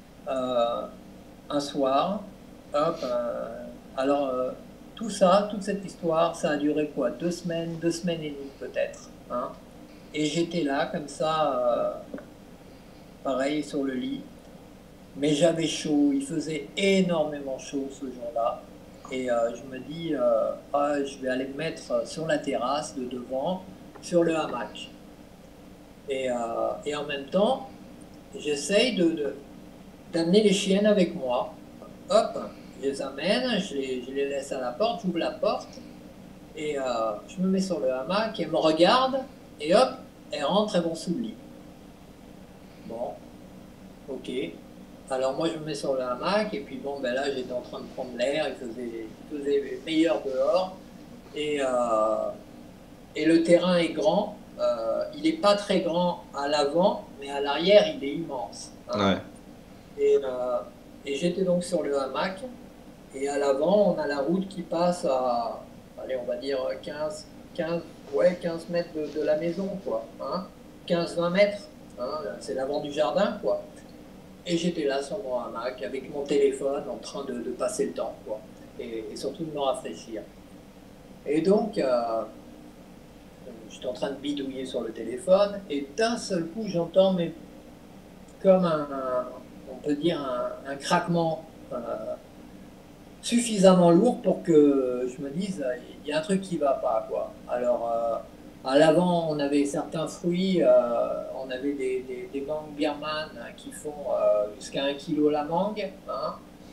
Un soir, hop, alors tout ça, toute cette histoire, ça a duré quoi, 2 semaines et demie peut-être. Hein, et j'étais là, comme ça, pareil, sur le lit. Mais j'avais chaud, il faisait énormément chaud ce jour-là. Et je me dis, je vais aller me mettre sur la terrasse de devant, sur le hamac. Et en même temps, j'essaye d'amener les chiennes avec moi. Hop, je les amène, je les laisse à la porte, j'ouvre la porte, et je me mets sur le hamac, elles me regardent, et hop, elles rentrent, elles vont sous le lit. Bon, ok. Alors moi je me mets sur le hamac, et puis bon, ben là j'étais en train de prendre l'air, il faisait meilleur dehors, et le terrain est grand, il n'est pas très grand à l'avant, mais à l'arrière il est immense. Hein. Ouais. Et j'étais donc sur le hamac, et à l'avant, on a la route qui passe à, allez, on va dire 15 mètres de la maison, quoi. Hein, 15-20 mètres, hein, c'est l'avant du jardin, quoi. Et j'étais là sur mon hamac, avec mon téléphone, en train de passer le temps, quoi, et surtout de me rafraîchir. Et donc, j'étais en train de bidouiller sur le téléphone, et d'un seul coup, j'entends mais comme on peut dire un craquement suffisamment lourd pour que je me dise, il y a un truc qui va pas, quoi. Alors, à l'avant, on avait certains fruits, on avait des mangues birmanes qui font jusqu'à 1 kilo la mangue, hein.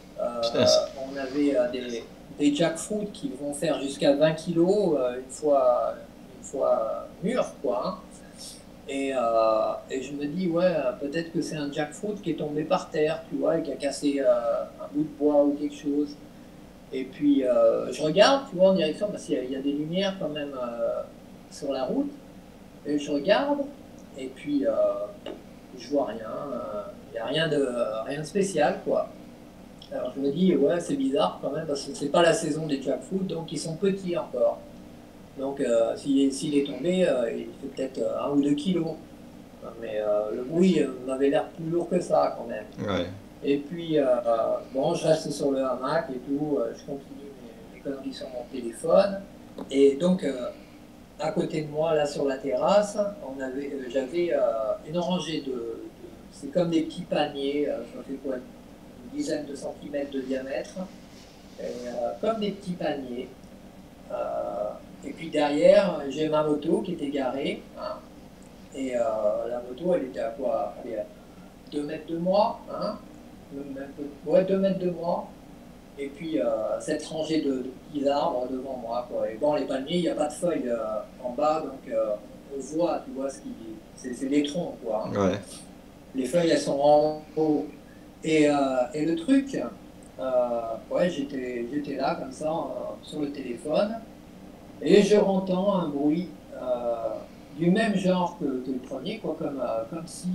On avait des jackfruit qui vont faire jusqu'à 20 kilos une fois mûrs, quoi, hein. Et je me dis, ouais, peut-être que c'est un jackfruit qui est tombé par terre, tu vois, et qui a cassé un bout de bois ou quelque chose. Et puis, je regarde, tu vois, en direction, parce qu'il y a des lumières quand même sur la route. Et je regarde, et puis, je vois rien. Il n'y a rien de spécial, quoi. Alors, je me dis, ouais, c'est bizarre quand même, parce que c'est pas la saison des jackfruit, donc ils sont petits encore. Donc, s'il est tombé, il fait peut-être 1 ou 2 kilos. Mais le bruit m'avait l'air plus lourd que ça, quand même. Ouais. Et puis, bon, je reste sur le hamac et tout, je continue mes conneries sur mon téléphone. Et donc, à côté de moi, là, sur la terrasse, j'avais une rangée c'est comme des petits paniers, ça fait quoi, une dizaine de centimètres de diamètre, et, comme des petits paniers. Et puis derrière, j'ai ma moto qui était garée, hein, et la moto, elle était à quoi? Allez, 2 mètres de moi, hein, ouais, 2 mètres de moi, et puis cette rangée de petits arbres devant moi, quoi. Et bon, les palmiers, il n'y a pas de feuilles en bas, donc on voit, tu vois, c'est des troncs, quoi, hein. Ouais. Les feuilles, elles sont en haut. Et le truc, ouais, j'étais là, comme ça, sur le téléphone, et je entends un bruit du même genre que le premier, quoi, comme si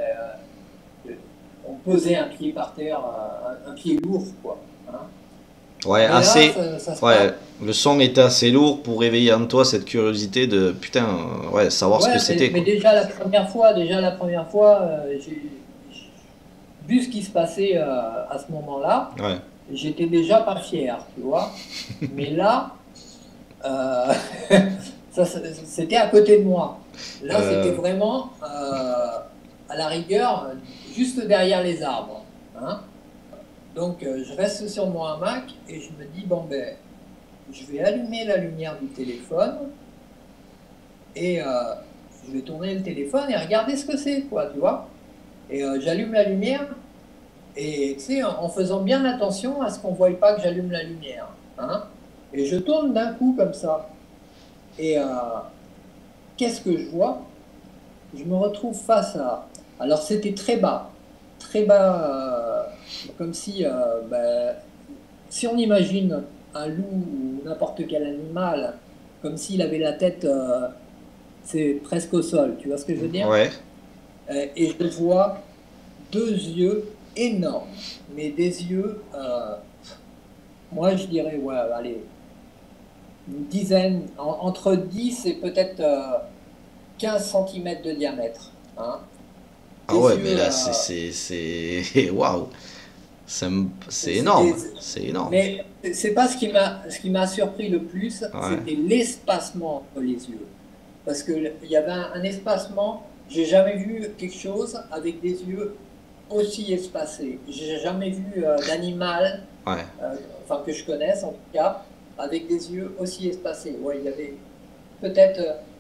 on posait un pied par terre, un pied lourd, quoi, hein. Ouais, Et là, assez. ça se Ouais, passe. le son était assez lourd pour réveiller en toi cette curiosité de putain, ouais, savoir ce que Ouais, c'était, mais quoi. déjà la première fois, j'ai vu ce qui se passait à ce moment-là. Ouais. J'étais déjà pas fier, tu vois. Mais là, euh, c'était à côté de moi. Là, c'était Euh, vraiment à la rigueur, juste derrière les arbres, hein. Donc, je reste sur mon hamac et je me dis, bon, ben, je vais allumer la lumière du téléphone et je vais tourner le téléphone et regarder ce que c'est, quoi, tu vois. Et j'allume la lumière. Et tu sais, en faisant bien attention à ce qu'on ne voie pas que j'allume la lumière, hein. Et je tourne d'un coup comme ça. Et qu'est-ce que je vois? Je me retrouve face à... Alors c'était très bas, comme si, si on imagine un loup ou n'importe quel animal, comme s'il avait la tête, c'est presque au sol, tu vois ce que je veux dire? ouais. Et je vois 2 yeux énormes, mais des yeux, moi je dirais, ouais, allez, une dizaine, entre 10 et peut-être 15 centimètres de diamètre, hein. Ah Des ouais, mais yeux, là, waouh. C'est énorme. C'est énorme. mais c'est pas ce qui m'a surpris le plus, Ouais. c'était l'espacement entre les yeux. Parce qu'il y avait un espacement, j'ai jamais vu quelque chose avec des yeux aussi espacés. J'ai jamais vu d'animal, Ouais. enfin que je connaisse en tout cas, avec des yeux aussi espacés. Ouais, il y avait peut-être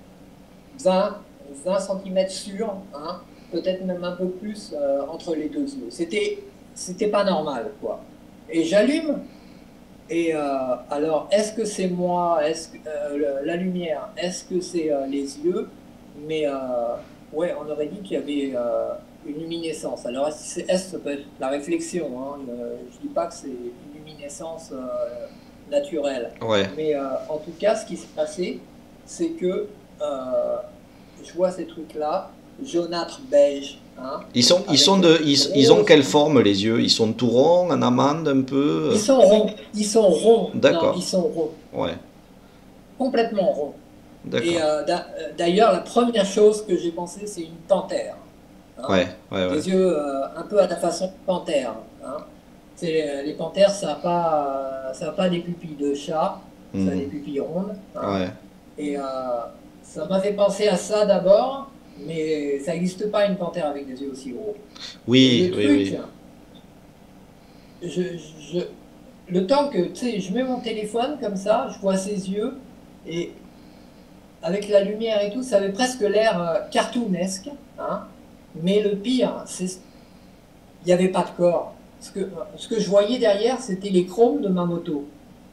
20 centimètres sûrs, hein, peut-être même un peu plus entre les 2 yeux. C'était pas normal, quoi. Et j'allume, et alors, est-ce que c'est moi, est-ce que la lumière, est-ce que c'est les yeux? Mais ouais, on aurait dit qu'il y avait une luminescence. Alors, est-ce que ça peut être la réflexion, hein, je dis pas que c'est une luminescence naturelle. Ouais. Mais en tout cas, ce qui s'est passé, c'est que je vois ces trucs-là, jaunâtre beige, hein, Ils ont quelle forme les yeux? Ils sont tout ronds, en amande un peu? ils sont ronds, non, D'accord. ils sont ronds, Ouais. complètement ronds. Et D'accord. d'ailleurs, la première chose que j'ai pensé, c'est une panthère, hein. Ouais. Ouais. Ouais. Des yeux un peu à la façon de panthère, hein. Les panthères, ça a pas des pupilles de chat, ça a des pupilles rondes. Hein. Ouais. Et ça m'a fait penser à ça d'abord, mais ça n'existe pas une panthère avec des yeux aussi gros. Oui, Le oui, truc, oui. le temps que, tu sais, je mets mon téléphone comme ça, je vois ses yeux, et avec la lumière et tout, ça avait presque l'air cartoonesque, hein. Mais le pire, c'est il n'y avait pas de corps. Ce que je voyais derrière, c'était les chromes de ma moto.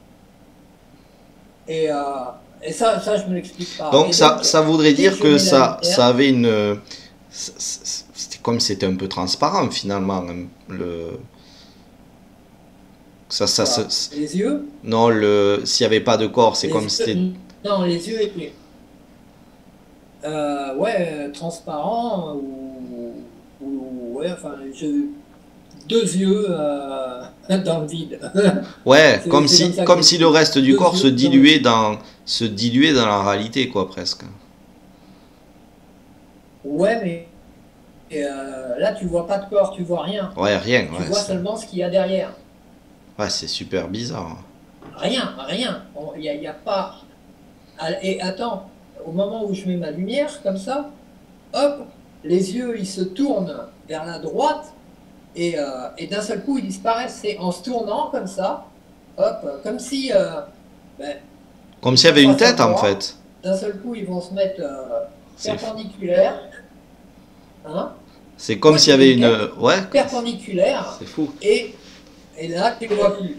Et, ça, je me l'explique pas. Donc Et ça voudrait dès que dire je que mets la ça lumière, avait une... C'était comme si c'était un peu transparent finalement. Ça, quoi, les yeux, non, s'il n'y avait pas de corps, c'est comme si c'était... non, les yeux étaient, ouais, transparents ouais, enfin, deux yeux dans le vide. Ouais, C'est comme comme ça que comme si le j'explique. reste du Deux corps yeux dans le vide. se diluait dans la réalité, quoi, presque. Ouais, mais là, tu vois pas de corps, tu vois rien. Ouais, rien, Tu ouais. vois seulement ce qu'il y a derrière. Ouais, c'est super bizarre. Rien, rien. Il y a pas. Et attends, au moment où je mets ma lumière, comme ça, hop, les yeux, ils se tournent vers la droite, et d'un seul coup, ils disparaissent. C'est en se tournant comme ça, hop, comme si ben, Comme ils s'il y sont avait une face à tête, en moi. fait. D'un seul coup, ils vont se mettre C'est perpendiculaires. Hein, c'est comme ouais, s'il y c'est avait une une... tête Ouais, perpendiculaire, c'est fou. et là, tu ne vois plus.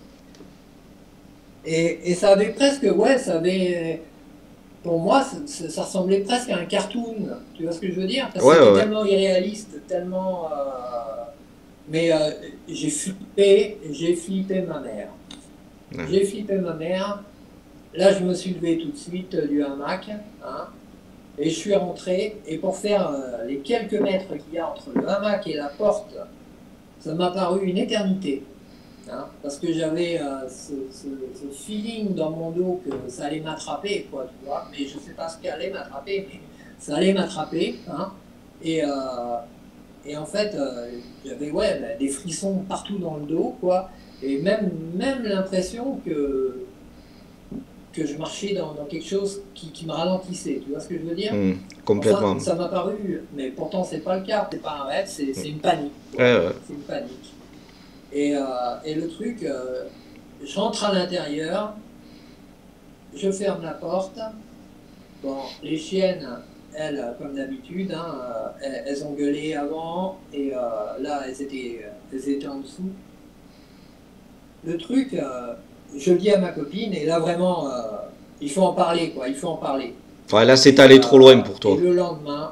Et ça avait presque, ouais, ça avait, pour moi, ça ressemblait presque à un cartoon. Tu vois ce que je veux dire? Parce que Ouais, ouais, c'était ouais. tellement irréaliste, tellement. Mais j'ai flippé ma mère. Ouais. J'ai flippé ma mère. Là, je me suis levé tout de suite du hamac, hein, et je suis rentré. Et pour faire les quelques mètres qu'il y a entre le hamac et la porte, ça m'a paru une éternité. Hein, parce que j'avais ce feeling dans mon dos que ça allait m'attraper, quoi, tu vois. Mais je sais pas ce qui allait m'attraper, mais ça allait m'attraper. Hein, et, en fait, j'avais ouais, des frissons partout dans le dos, quoi. Et même l'impression que je marchais dans quelque chose qui me ralentissait. Tu vois ce que je veux dire? Complètement. Enfin, ça m'a paru, mais pourtant c'est pas le cas. C'est pas un rêve, c'est une panique. Quoi. Ouais, ouais. C'est une panique. Et le truc, je rentre à l'intérieur, je ferme la porte. Bon, les chiennes, elles, comme d'habitude, hein, elles ont gueulé avant, et là, elles étaient en dessous. Le truc, je le dis à ma copine, et là, vraiment, il faut en parler, quoi, il faut en parler. Ouais, là, c'est allé trop loin pour toi. Et le lendemain,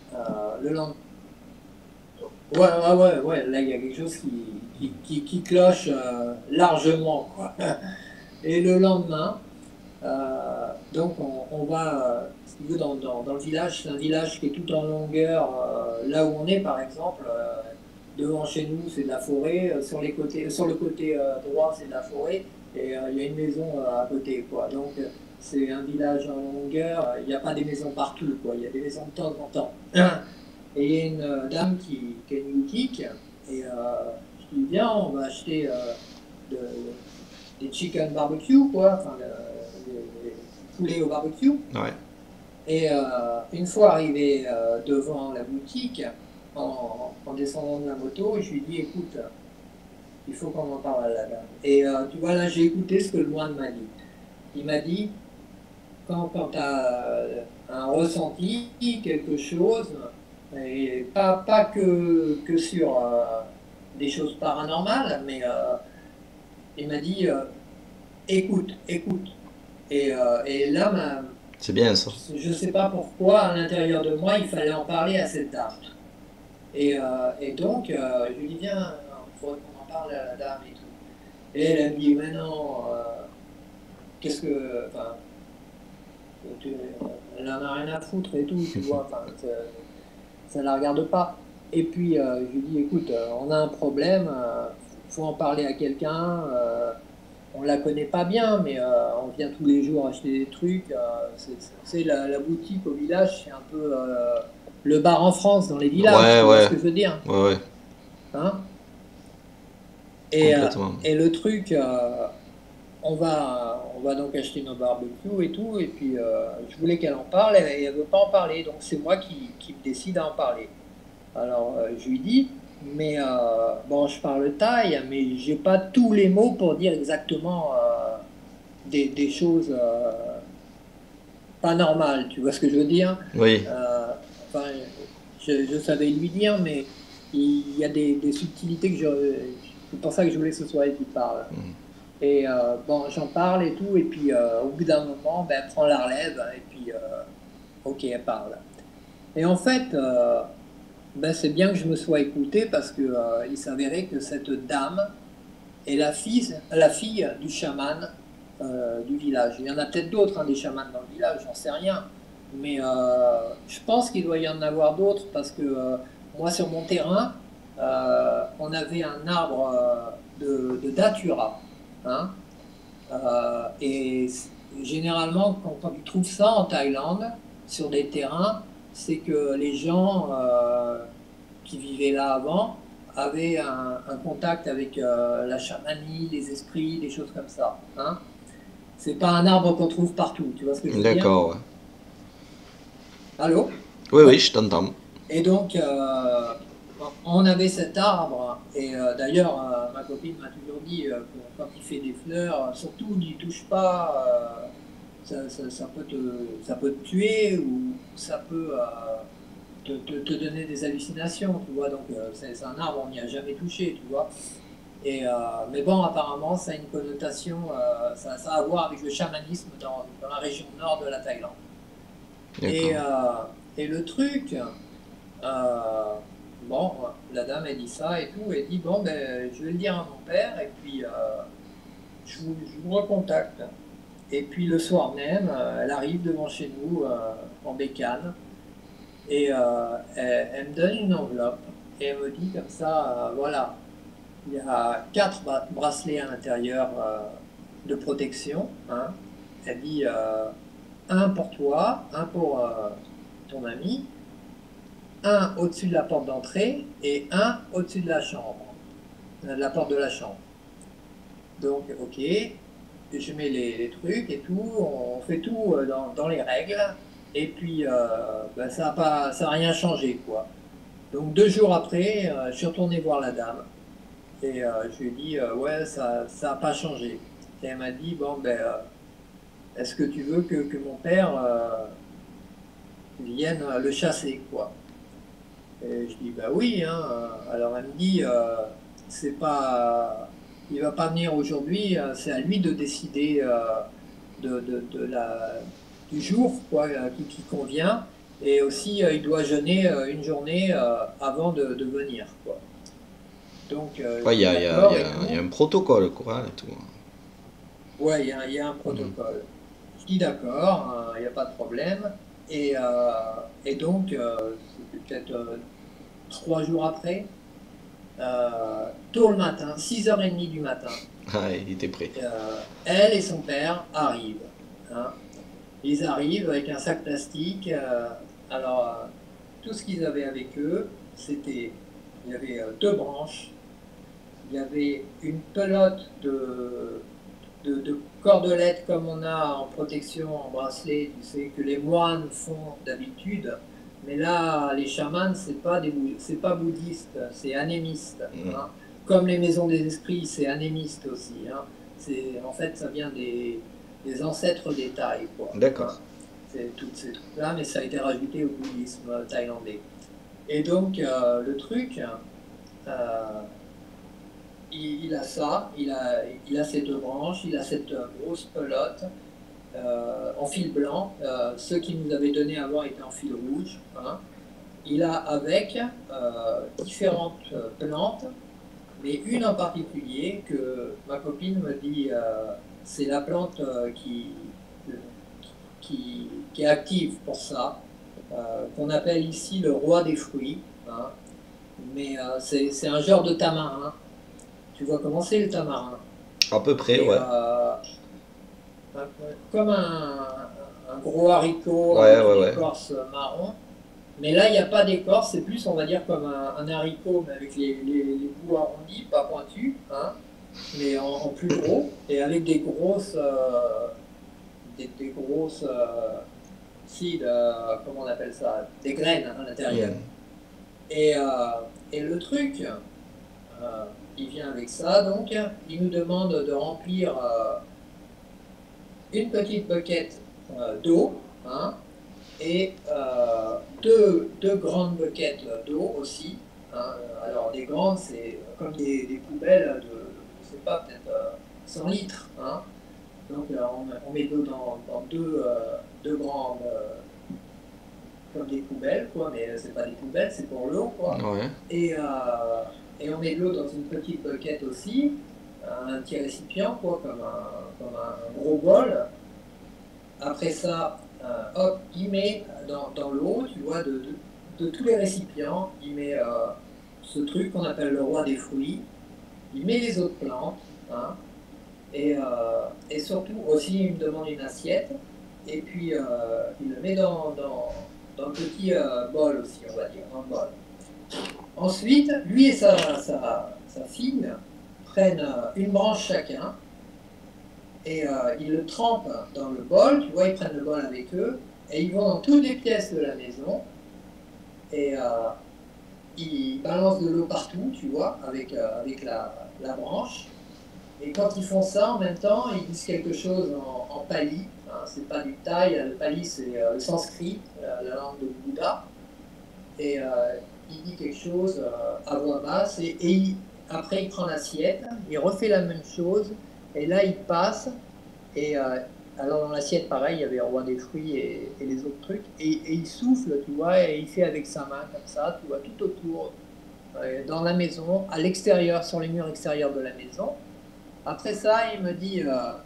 ouais, là, il y a quelque chose qui cloche largement, quoi. Et le lendemain, donc on va dans le village, c'est un village qui est tout en longueur, là où on est par exemple, devant chez nous c'est de la forêt, sur le côté droit c'est de la forêt, et il y a une maison à côté, quoi. Donc c'est un village en longueur, il n'y a pas des maisons partout, quoi, il y a des maisons de temps en temps. Et il y a une dame qui a une boutique, et je dis viens, on va acheter des chicken barbecue, quoi, enfin des poulets au barbecue. Ouais. Et une fois arrivé devant la boutique, en descendant de la moto, je lui dis écoute, il faut qu'on en parle à la dame. Et tu vois, là j'ai écouté ce que le moine m'a dit. Il m'a dit quand tu as un ressenti, quelque chose, et pas que sur des choses paranormales, mais il m'a dit écoute. Et là, C'est bien ça. je ne sais pas pourquoi, à l'intérieur de moi, il fallait en parler à cette dame. Et donc, je lui dis viens, il faudrait qu'on en parle à la dame et tout. Et elle me dit mais non, qu'est-ce que. Enfin, elle en a rien à foutre et tout, tu vois, enfin, ça ne la regarde pas. Et puis, je lui dis écoute, on a un problème, faut en parler à quelqu'un, on la connaît pas bien, mais on vient tous les jours acheter des trucs, c'est la boutique au village, c'est un peu le bar en France dans les villages, Ouais, tu vois ouais. ce que je veux dire, Ouais. hein? Et Complètement. le truc, on va donc acheter nos barbecues et tout, et puis je voulais qu'elle en parle, et elle veut pas en parler, donc c'est moi qui me décide à en parler. Alors je lui dis, mais bon, je parle thaï, mais j'ai pas tous les mots pour dire exactement des choses pas normales, tu vois ce que je veux dire? Oui, Euh, enfin, je savais lui dire, mais il y a des subtilités que c'est pour ça que je voulais que ce soit elle qui parle. Et bon, j'en parle et tout, et puis au bout d'un moment, ben, elle prend la relève, et puis ok, elle parle. Et en fait, ben, c'est bien que je me sois écouté parce que il s'avérait que cette dame est la fille du chaman du village. Il y en a peut-être d'autres, hein, des chamans dans le village, j'en sais rien. Mais je pense qu'il doit y en avoir d'autres parce que moi, sur mon terrain, on avait un arbre de datura. Hein. Et généralement, quand tu trouves ça en Thaïlande, sur des terrains, c'est que les gens qui vivaient là avant avaient un contact avec la chamanie, les esprits, des choses comme ça. Hein. C'est pas un arbre qu'on trouve partout, tu vois ce que je veux dire? d'accord. Ouais. Allô? Oui, Ouais. oui, je t'entends. Et donc, on avait cet arbre, et d'ailleurs, ma copine m'a toujours dit que quand il fait des fleurs, surtout n'y touche pas, ça peut te tuer ou ça peut te donner des hallucinations, tu vois. Donc, c'est un arbre, on n'y a jamais touché, tu vois. Et, mais bon, apparemment, ça a une connotation, ça a à voir avec le chamanisme dans la région nord de la Thaïlande. Et, D'accord. et le truc, bon, la dame, elle dit ça et tout, elle dit, bon, ben, je vais le dire à mon père, et puis je vous recontacte. Et puis le soir même, elle arrive devant chez nous en bécane, et elle me donne une enveloppe, et elle me dit comme ça, voilà, il y a 4 bracelets à l'intérieur de protection. Hein. Elle dit un pour toi, un pour ton ami, un au-dessus de la porte d'entrée et un au-dessus de la chambre, de la porte de la chambre. Donc, ok, je mets les trucs et tout, on fait tout dans les règles, et puis ben, ça a rien changé, quoi. Donc 2 jours après, je suis retourné voir la dame, et je lui ai dit, ouais, ça n'a pas changé. Et elle m'a dit, bon, ben, est-ce que tu veux que mon père vienne le chasser, quoi? Et je dis, bah oui, hein. Alors elle me dit, c'est pas, il va pas venir aujourd'hui, c'est à lui de décider de du jour, quoi, qui convient. Et aussi, il doit jeûner une journée avant de venir, quoi. Donc, Ouais, je dis d'accord et il y a tout. un protocole, quoi, et tout. Ouais, il y a un Mhm. protocole. Je dis d'accord, il n'y a pas de problème. Et, et donc, c'était peut-être 3 jours après, tôt le matin, 6h30 du matin, Ah, il était prêt. elle et son père arrivent. Hein. Ils arrivent avec un sac plastique. Alors, tout ce qu'ils avaient avec eux, c'était, il y avait 2 branches, il y avait une pelote de cordelettes comme on a en protection, en bracelet, tu sais, que les moines font d'habitude. Mais là, les chamans, c'est pas bouddhiste, c'est animiste. Mhm. Hein. Comme les maisons des esprits, c'est animiste aussi. Hein. En fait, ça vient des ancêtres des Thaïs, quoi. Hein. D'accord. C'est tous ces trucs-là, mais ça a été rajouté au bouddhisme thaïlandais. Et donc, le truc, euh, il a ça, il a ces 2 branches, il a cette grosse pelote en fil blanc. Ceux qui nous avaient donné avant étaient en fil rouge. Hein. Il a avec différentes plantes, mais une en particulier que ma copine me dit c'est la plante qui est active pour ça, qu'on appelle ici le roi des fruits. Hein. Mais c'est un genre de tamarin. Tu vois comment c'est le tamarin? À peu près, C'est ouais. comme un gros haricot Ouais, avec une ouais, ouais. écorce marron. Mais là, il n'y a pas d'écorce, c'est plus, on va dire, comme un haricot, mais avec les bouts arrondis, pas pointus. Hein. mais en plus gros, et avec des grosses, des grosses seeds, comment on appelle ça, des graines à l'intérieur. Et, et le truc, il vient avec ça, donc il nous demande de remplir une petite bucket d'eau, hein, et deux grandes buckets d'eau aussi. Hein. Alors des grandes, c'est comme des poubelles de, je sais pas, peut-être 100 litres. Hein. Donc on met de l'eau dans deux grandes, comme des poubelles, quoi, mais c'est pas des poubelles, c'est pour l'eau, quoi. Ouais. Et on met de l'eau dans une petite bucket aussi, un petit récipient, quoi, comme un gros bol. Après ça, hop, il met dans l'eau, tu vois, de tous les récipients, il met ce truc qu'on appelle le roi des fruits, il met les autres plantes, hein, et surtout aussi il me demande une assiette, et puis il le met dans le petit bol aussi, on va dire, dans le bol. Ensuite, lui et sa fille prennent une branche chacun, et ils le trempent dans le bol, tu vois, ils prennent le bol avec eux, et ils vont dans toutes les pièces de la maison, et ils balancent de l'eau partout, tu vois, avec la branche. Et quand ils font ça, en même temps, ils disent quelque chose en pali. Hein, c'est pas du thaï, le pali c'est le sanskrit, la langue de Bouddha. Et il dit quelque chose à voix basse, et après il prend l'assiette, il refait la même chose, et là il passe, et alors dans l'assiette pareil, il y avait le roi des fruits et les autres trucs, et il souffle, tu vois, et il fait avec sa main comme ça, tu vois, tout autour, dans la maison, à l'extérieur, sur les murs extérieurs de la maison. Après ça, il me dit,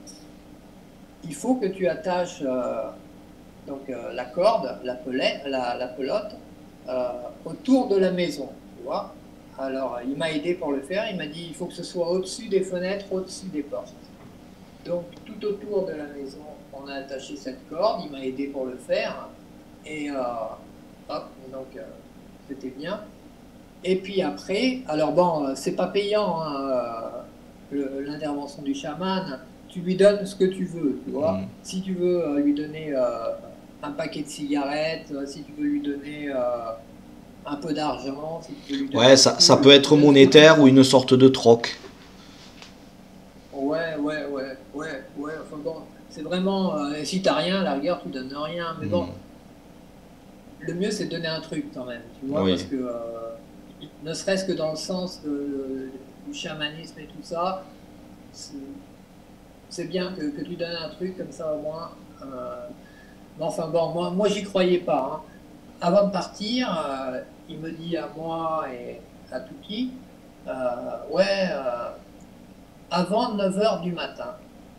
il faut que tu attaches donc, la corde, la pelote, autour de la maison, tu vois. Alors, il m'a aidé pour le faire, il m'a dit, il faut que ce soit au-dessus des fenêtres, au-dessus des portes. Donc, tout autour de la maison, on a attaché cette corde, il m'a aidé pour le faire, et hop, donc c'était bien. Et puis après, alors bon, c'est pas payant, hein, l'intervention du chaman, tu lui donnes ce que tu veux, tu vois. Si tu veux lui donner un paquet de cigarettes, si tu veux lui donner un peu d'argent, si tu veux lui donner... Ouais, ça peut être monétaire ou une sorte de troc. Ouais, enfin bon, c'est vraiment, si t'as rien, à la rigueur, tu donnes rien, mais bon, le mieux c'est de donner un truc quand même, tu vois, parce que, ne serait-ce que dans le sens du chamanisme et tout ça, c'est bien que tu donnes un truc comme ça au moins. Mais enfin bon, moi j'y croyais pas. Hein. Avant de partir, il me dit à moi et à Touki, ouais, avant 9 h du matin,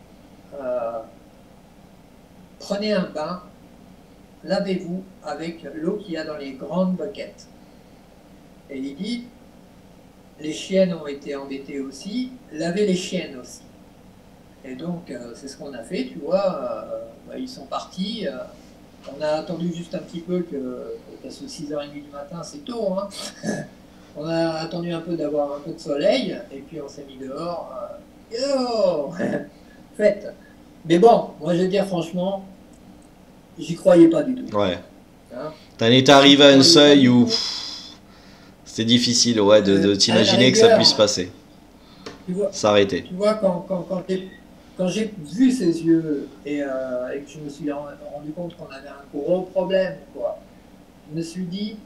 prenez un bain, lavez-vous avec l'eau qu'il y a dans les grandes buckets. Et il dit, les chiennes ont été embêtées aussi, lavez les chiennes aussi. Et donc, c'est ce qu'on a fait, tu vois, ils sont partis, on a attendu juste un petit peu parce que 6h30 du matin, c'est tôt, hein. On a attendu un peu d'avoir un peu de soleil, et puis on s'est mis dehors, yo, fête. Mais bon, moi je vais dire franchement, j'y croyais pas du tout. Ouais. Hein, t'en es arrivé à un seuil où c'est difficile, ouais, de t'imaginer que ça puisse passer. S'arrêter. Tu vois, quand j'ai vu ses yeux et que je me suis rendu compte qu'on avait un gros problème, quoi, je me suis dit,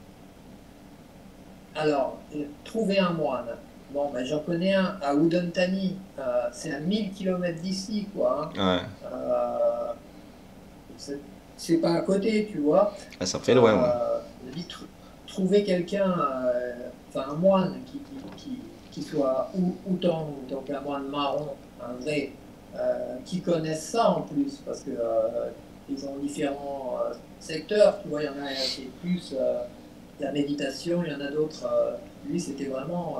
alors, trouver un moine. Bon, ben, j'en connais un à Udantani, c'est à 1000 km d'ici, quoi. Hein. Ouais. C'est pas à côté, tu vois. Ah, ça fait loin, ouais. Trouver quelqu'un, enfin un moine qui soit autant, donc un moine marron, un vrai, qui connaissent ça en plus, parce que ils ont différents secteurs, tu vois, il y en a qui est plus la méditation, il y en a d'autres, lui c'était vraiment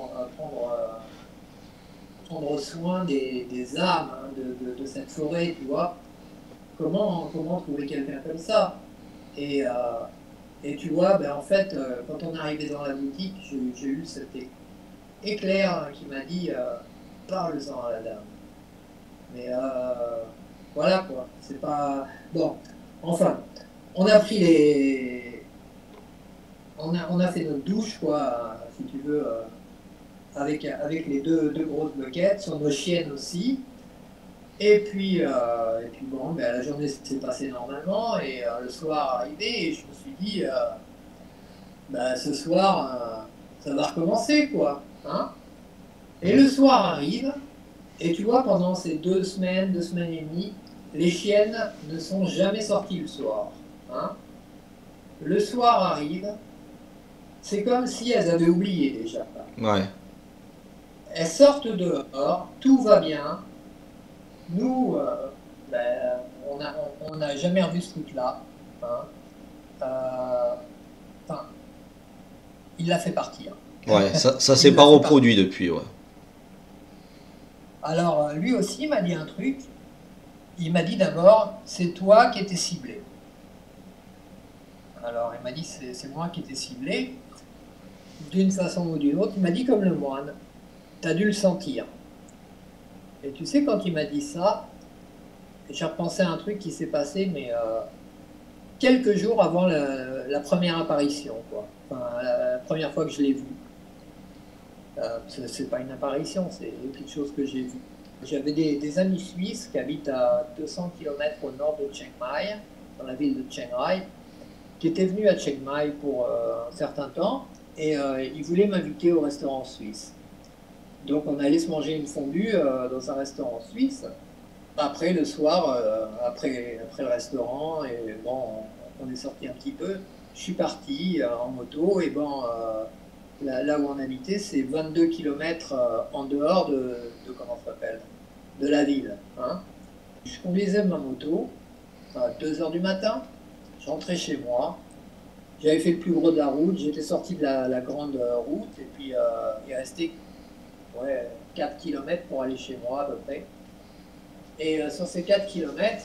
prendre soin des âmes, hein, de cette forêt, tu vois. Comment trouver quelqu'un comme ça? Et tu vois, ben, en fait, quand on est arrivé dans la boutique, j'ai eu cet éclair qui m'a dit parle-en à la dame. Mais voilà quoi, c'est pas... Bon, enfin, on a pris les... On a fait notre douche, quoi, si tu veux, avec les deux grosses buckets, sur nos chiennes aussi. Et puis bon, ben, la journée s'est passée normalement, et le soir arrivé, et je me suis dit, ben, ce soir, ça va recommencer, quoi. Hein, et le soir arrive, et tu vois, pendant ces 2 semaines et demie, les chiennes ne sont jamais sorties le soir. Hein, le soir arrive, c'est comme si elles avaient oublié déjà. Ouais. Elles sortent dehors, tout va bien. Nous, ben, on n'a jamais revu ce truc-là. Hein. Enfin, il l'a fait partir. Ouais, ça s'est pas reproduit depuis, ouais. Alors, lui aussi, il m'a dit un truc. Il m'a dit d'abord, c'est toi qui étais ciblé. Alors, il m'a dit, c'est moi qui étais ciblé. D'une façon ou d'une autre, il m'a dit comme le moine. T'as dû le sentir. Et tu sais, quand il m'a dit ça, j'ai repensé à un truc qui s'est passé, mais quelques jours avant la première apparition, quoi. Enfin, la première fois que je l'ai vu. C'est pas une apparition, c'est quelque chose que j'ai vu. J'avais des amis suisses qui habitent à 200 km au nord de Chiang Mai, dans la ville de Chiang Rai, qui étaient venus à Chiang Mai pour un certain temps, et ils voulaient m'inviter au restaurant suisse. Donc on allait se manger une fondue dans un restaurant suisse. Après le soir, après le restaurant, et bon, on est sorti un petit peu. Je suis parti en moto, et bon, là où on habitait, c'est 22 km en dehors de comment ça s'appelle, de la ville. Hein. Je conduisais ma moto à 2 h du matin. Je rentrais chez moi. J'avais fait le plus gros de la route. J'étais sorti de la grande route, et puis il restait 4 km pour aller chez moi à peu près. Et sur ces 4 km,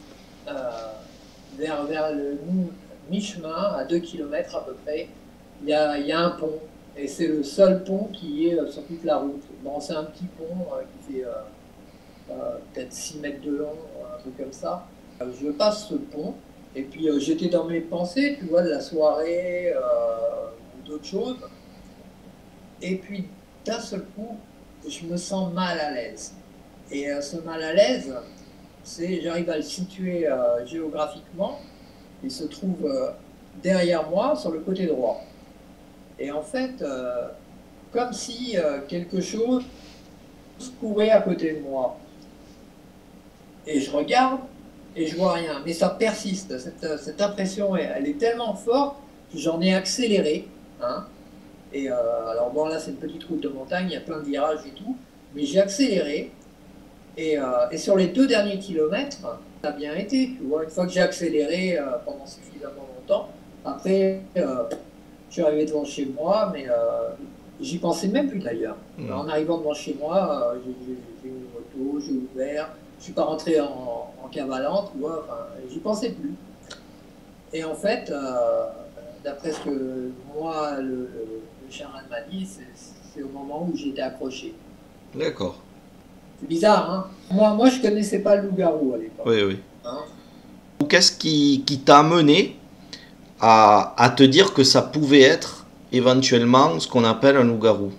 vers le mi-chemin, à 2 km à peu près, il y a un pont. Et c'est le seul pont qui est sur toute la route. Bon, c'est un petit pont qui fait peut-être 6 mètres de long, un truc comme ça. Je passe ce pont, et puis j'étais dans mes pensées, tu vois, de la soirée ou d'autres choses. Et puis d'un seul coup, je me sens mal à l'aise. Et ce mal à l'aise, j'arrive à le situer géographiquement. Il se trouve derrière moi, sur le côté droit. Et en fait, comme si quelque chose courait à côté de moi. Et je regarde, et je vois rien. Mais ça persiste, cette impression, elle est tellement forte que j'en ai accéléré. Hein. Et alors bon, là c'est une petite route de montagne, il y a plein de virages et tout, mais j'ai accéléré, et sur les 2 derniers kilomètres, ça a bien été, tu vois, une fois que j'ai accéléré pendant suffisamment longtemps, après je suis arrivé devant chez moi, mais j'y pensais même plus d'ailleurs. En arrivant devant chez moi, j'ai une moto, j'ai ouvert, je suis pas rentré en cavalant, tu vois, enfin, j'y pensais plus. Et en fait, d'après ce que moi, le chaman m'a dit, c'est au moment où j'étais accroché. D'accord. C'est bizarre, hein. Moi, je connaissais pas le loup-garou à l'époque. Oui, oui. Hein. Qu'est-ce qui t'a amené à te dire que ça pouvait être éventuellement ce qu'on appelle un loup-garou?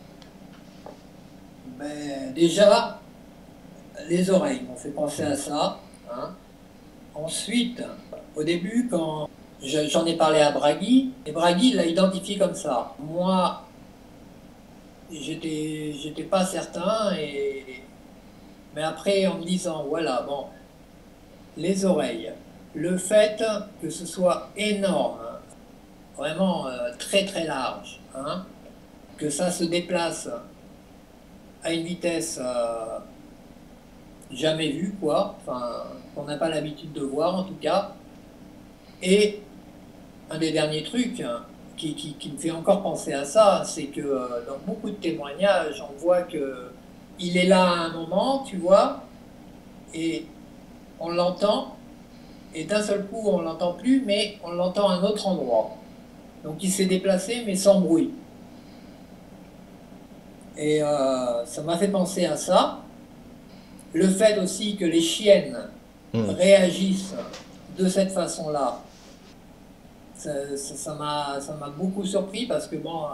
Ben, déjà, les oreilles m'ont fait penser à ça. Hein. Ensuite, au début, quand j'en ai parlé à Bragui, et Bragui l'a identifié comme ça. Moi, j'étais pas certain, mais après, en me disant, voilà, bon, les oreilles, le fait que ce soit énorme, vraiment très très large, hein, que ça se déplace à une vitesse jamais vue, quoi, enfin, qu'on n'a pas l'habitude de voir en tout cas, et un des derniers trucs qui me fait encore penser à ça, c'est que dans beaucoup de témoignages, on voit qu'il est là à un moment, tu vois, et on l'entend, et d'un seul coup on l'entend plus, mais on l'entend à un autre endroit. Donc il s'est déplacé, mais sans bruit. Et ça m'a fait penser à ça. Le fait aussi que les chiennes réagissent de cette façon-là, ça m'a beaucoup surpris parce que bon,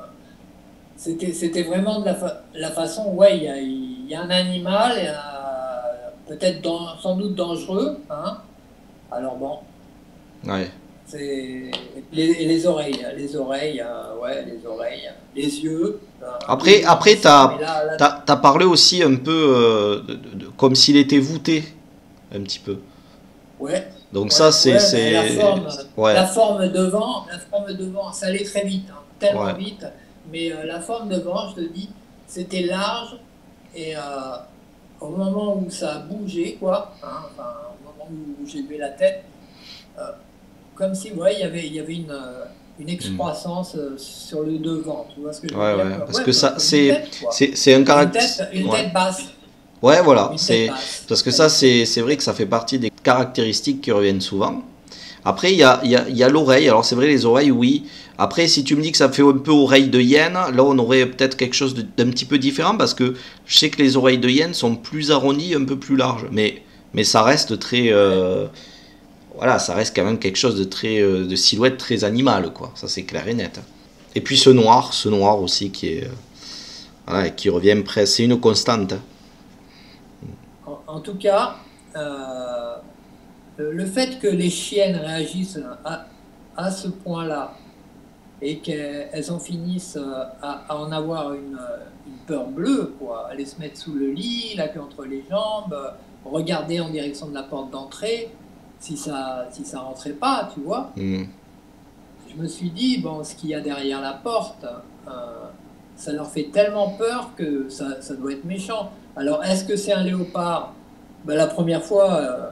c'était vraiment de la façon, ouais, il y a un animal, peut-être sans doute dangereux, hein. Alors bon, Ouais. c'est les oreilles, ouais, les oreilles, les yeux. Après, Mais là, t'as parlé aussi un peu comme s'il était voûté, un petit peu. ouais, Donc ouais, ça, ouais, mais Ouais, la forme devant, ça allait très vite, hein, tellement ouais. vite. Mais la forme devant, je te dis, c'était large et au moment où ça a bougé, quoi, hein, enfin, au moment où j'ai levé la tête, euh, comme si, ouais, il y avait une Hmm. excroissance sur le devant, tu vois ce que je veux Ouais, dire, ouais. quoi. Parce Ouais, que ça, comme une tête, quoi. c'est un Une caractère. tête, une Ouais. tête basse, Ouais, voilà. une tête basse. Parce que Ça ça, allait très vite. c'est vrai que ça fait partie des caractéristiques qui reviennent souvent. Après, il y a l'oreille. Alors, c'est vrai, les oreilles, oui. Après, si tu me dis que ça fait un peu oreille de hyène, là, on aurait peut-être quelque chose d'un petit peu différent parce que je sais que les oreilles de hyène sont plus arrondies, un peu plus larges. Mais ça reste très. Ouais. Voilà, ça reste quand même quelque chose de très. De silhouette très animale, quoi. Ça, c'est clair et net. Et puis ce noir aussi qui est. Voilà, qui revient presque. C'est une constante. En tout cas, euh, le fait que les chiennes réagissent à ce point-là et qu'elles en finissent à en avoir une peur bleue, quoi, aller se mettre sous le lit, la queue entre les jambes, regarder en direction de la porte d'entrée, si ça rentrait pas, tu vois. Hmm. Je me suis dit, bon, ce qu'il y a derrière la porte, euh, ça leur fait tellement peur que ça doit être méchant. Alors, est-ce que c'est un léopard? Ben, la première fois,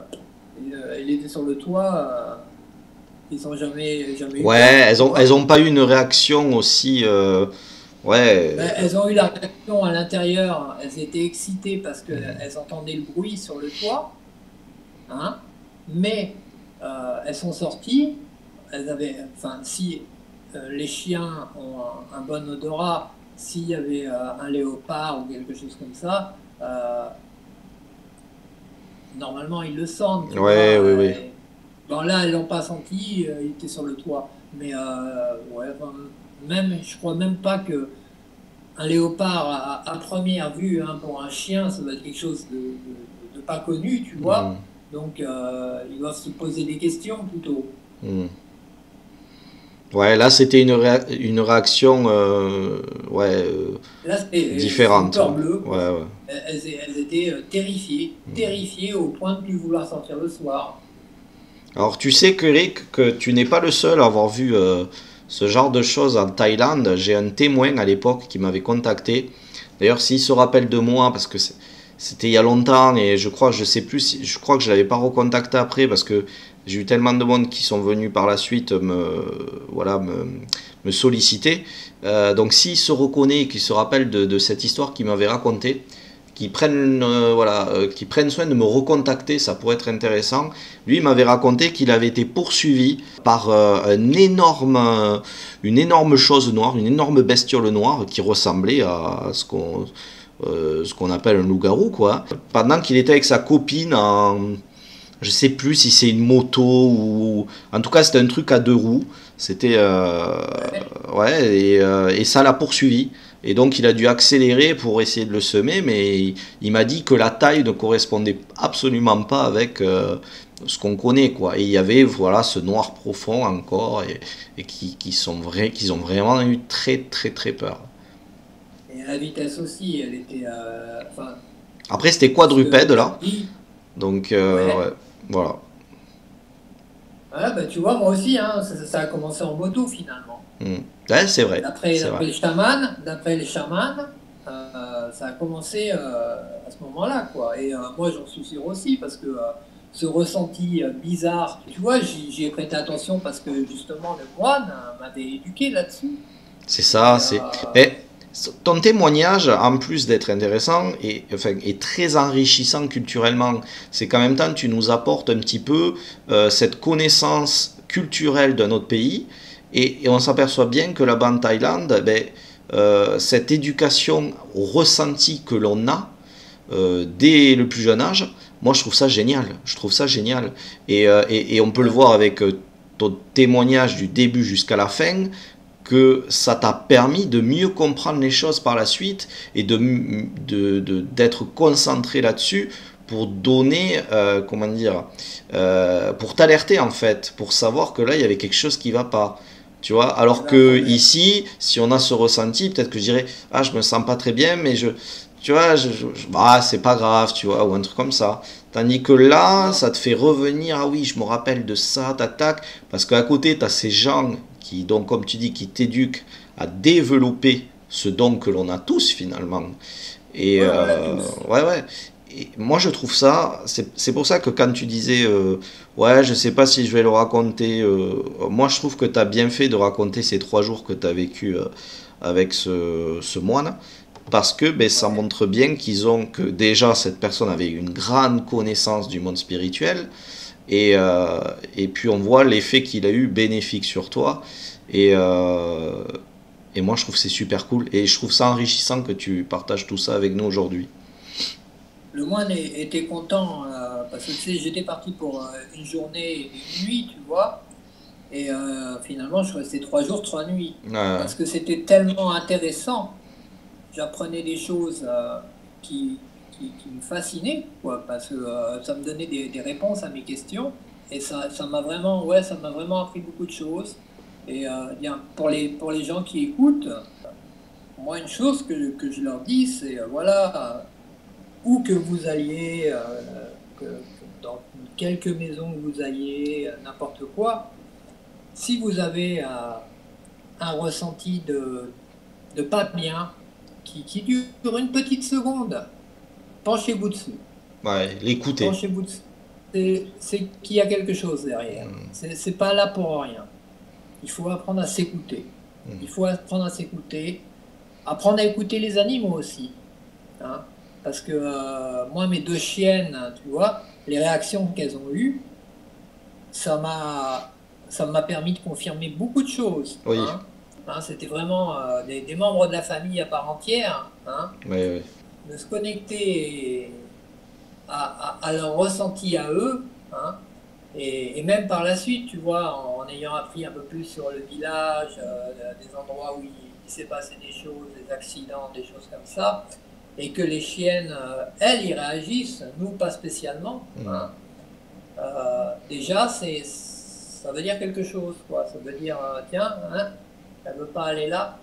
il était sur le toit, ils n'ont jamais eu Ouais, peur, tu elles vois. ont pas eu une réaction aussi. Ouais. Ben, elles ont eu la réaction à l'intérieur, elles étaient excitées parce qu'elles entendaient le bruit sur le toit, hein, mais elles sont sorties, elles avaient, enfin, si les chiens ont un bon odorat, s'il y avait un léopard ou quelque chose comme ça, normalement ils le sentent, tu Ouais, vois. oui, oui. Bon là, elles l'ont pas senti, il était sur le toit, mais ouais, enfin, même, je crois même pas que un léopard à première vue, hein, pour un chien, ça doit être quelque chose de pas connu, tu Hmm, vois. Donc, ils doivent se poser des questions plutôt. hmm. Ouais, là, c'était une réaction ouais, Là, c'est une différente. peur bleue, Ouais, quoi. ouais. Elles étaient terrifiées, terrifiées au point de plus vouloir sortir le soir. Alors, tu sais que Eric, que tu n'es pas le seul à avoir vu ce genre de choses en Thaïlande. J'ai un témoin à l'époque qui m'avait contacté. D'ailleurs, s'il se rappelle de moi, parce que c'était il y a longtemps et je crois, je sais plus, je crois que je l'avais pas recontacté après parce que j'ai eu tellement de monde qui sont venus par la suite voilà, me solliciter. Donc, s'il se reconnaît et qu'il se rappelle de cette histoire qu'il m'avait racontée, voilà, qui prennent soin de me recontacter, ça pourrait être intéressant. Lui, il m'avait raconté qu'il avait été poursuivi par une énorme chose noire, une énorme bestiole noire qui ressemblait à ce qu'on appelle un loup-garou, quoi. Pendant qu'il était avec sa copine je sais plus si c'est une moto ou, en tout cas, c'était un truc à deux roues. C'était, Ouais. ouais, et ça l'a poursuivi. Et donc il a dû accélérer pour essayer de le semer, mais il m'a dit que la taille ne correspondait absolument pas avec ce qu'on connaît, quoi. Et il y avait, voilà, ce noir profond encore, et qu'ils ont vraiment eu très très très peur. Et la vitesse aussi, elle était. Enfin, Après c'était ce que quadrupède tu là, dis, donc ouais, ouais. voilà. Ah, bah, tu vois, moi aussi, hein, ça a commencé en moto finalement. Mm. Ouais, c'est vrai, c'est vrai. D'après les chamans, ça a commencé à ce moment-là, quoi. Et moi, j'en suis sûr aussi, parce que ce ressenti bizarre, tu vois, j'y ai prêté attention parce que justement, le moine m'avait éduqué là-dessus. C'est ça, Et c'est. Mais ton témoignage, en plus d'être intéressant, enfin, est très enrichissant culturellement. C'est qu'en même temps, tu nous apportes un petit peu cette connaissance culturelle de notre pays, et on s'aperçoit bien que là-bas en Thaïlande, ben, cette éducation au ressenti que l'on a dès le plus jeune âge, moi je trouve ça génial. Je trouve ça génial. Et on peut le voir avec ton témoignage du début jusqu'à la fin, que ça t'a permis de mieux comprendre les choses par la suite et d'être concentré là-dessus pour donner, comment dire, pour t'alerter en fait, pour savoir que là il y avait quelque chose qui va pas. Tu vois, alors que ici, si on a ce ressenti, peut-être que je dirais, ah, je me sens pas très bien, mais tu vois, bah, c'est pas grave, tu vois, ou un truc comme ça. Tandis que là, ça te fait revenir, ah oui, je me rappelle de ça, tac, parce qu'à côté, tu as ces gens qui, donc, comme tu dis, qui t'éduquent à développer ce don que l'on a tous finalement. Et ouais. Et moi, je trouve ça, c'est pour ça que quand tu disais, ouais, je sais pas si je vais le raconter, moi, je trouve que tu as bien fait de raconter ces 3 jours que tu as vécu avec ce moine, parce que ben, ça montre bien que déjà, cette personne avait une grande connaissance du monde spirituel, et puis on voit l'effet qu'il a eu bénéfique sur toi, et moi, je trouve que c'est super cool, et je trouve ça enrichissant que tu partages tout ça avec nous aujourd'hui. Le moine était content parce que tu sais, j'étais parti pour une journée et une nuit, tu vois, et finalement je suis resté 3 jours, 3 nuits, parce que c'était tellement intéressant. J'apprenais des choses qui me fascinaient, quoi, parce que ça me donnait des réponses à mes questions, et ça m'a vraiment, ouais, ça m'a vraiment appris beaucoup de choses. Et bien, pour les gens qui écoutent, moi une chose que je leur dis, c'est voilà. Où que vous alliez, dans quelques maisons que vous alliez, n'importe quoi, si vous avez un ressenti de pas bien qui dure une petite seconde, penchez-vous dessus. Ouais, l'écouter. Penchez-vous dessus. C'est qu'il y a quelque chose derrière. C'est pas là pour rien. Il faut apprendre à s'écouter. Il faut apprendre à s'écouter. Apprendre à écouter les animaux aussi. Hein. Parce que moi, mes 2 chiennes, tu vois, les réactions qu'elles ont eues, ça m'a permis de confirmer beaucoup de choses. Oui. Hein, c'était vraiment des membres de la famille à part entière. Hein, oui. De se connecter à leur ressenti à eux. Hein, et même par la suite, tu vois, en ayant appris un peu plus sur le village, des endroits où il s'est passé des choses, des accidents, des choses comme ça, et que les chiennes, elles, y réagissent, nous pas spécialement. Hein. Déjà, ça veut dire quelque chose, quoi. Ça veut dire, tiens, hein, elle veut pas aller là.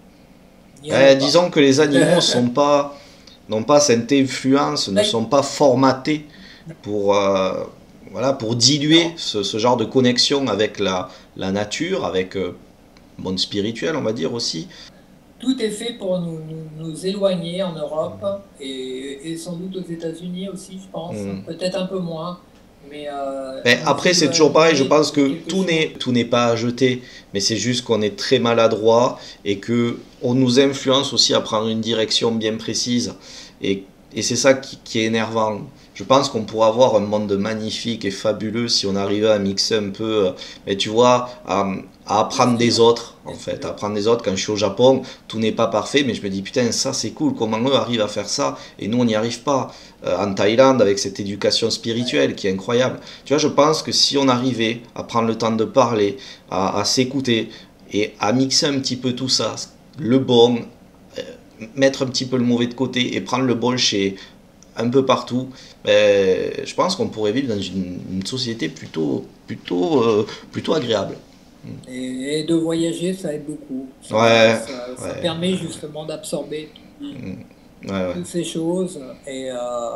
Disons que les animaux n'ont pas cette influence, ne sont pas formatés pour, pour diluer ce genre de connexion avec la nature, avec le monde spirituel, on va dire aussi. Tout est fait pour nous éloigner en Europe et sans doute aux États-Unis aussi, je pense. Peut-être un peu moins. Mais après, c'est toujours pareil. Je pense que tout n'est pas à jeter, mais c'est juste qu'on est très maladroit et qu'on nous influence aussi à prendre une direction bien précise. Et c'est ça qui est énervant. Je pense qu'on pourrait avoir un monde magnifique et fabuleux si on arrivait à mixer un peu, mais tu vois, à apprendre des autres, en fait. À apprendre des autres. Quand je suis au Japon, tout n'est pas parfait, mais je me dis, putain, ça c'est cool, comment eux arrivent à faire ça, et nous on n'y arrive pas. En Thaïlande, avec cette éducation spirituelle qui est incroyable. Tu vois, je pense que si on arrivait à prendre le temps de parler, à s'écouter, et à mixer un petit peu tout ça, le bon, mettre un petit peu le mauvais de côté, et prendre le bon chez un peu partout, je pense qu'on pourrait vivre dans une société plutôt agréable. Et de voyager, ça aide beaucoup. Ça permet justement d'absorber toutes ces choses. Et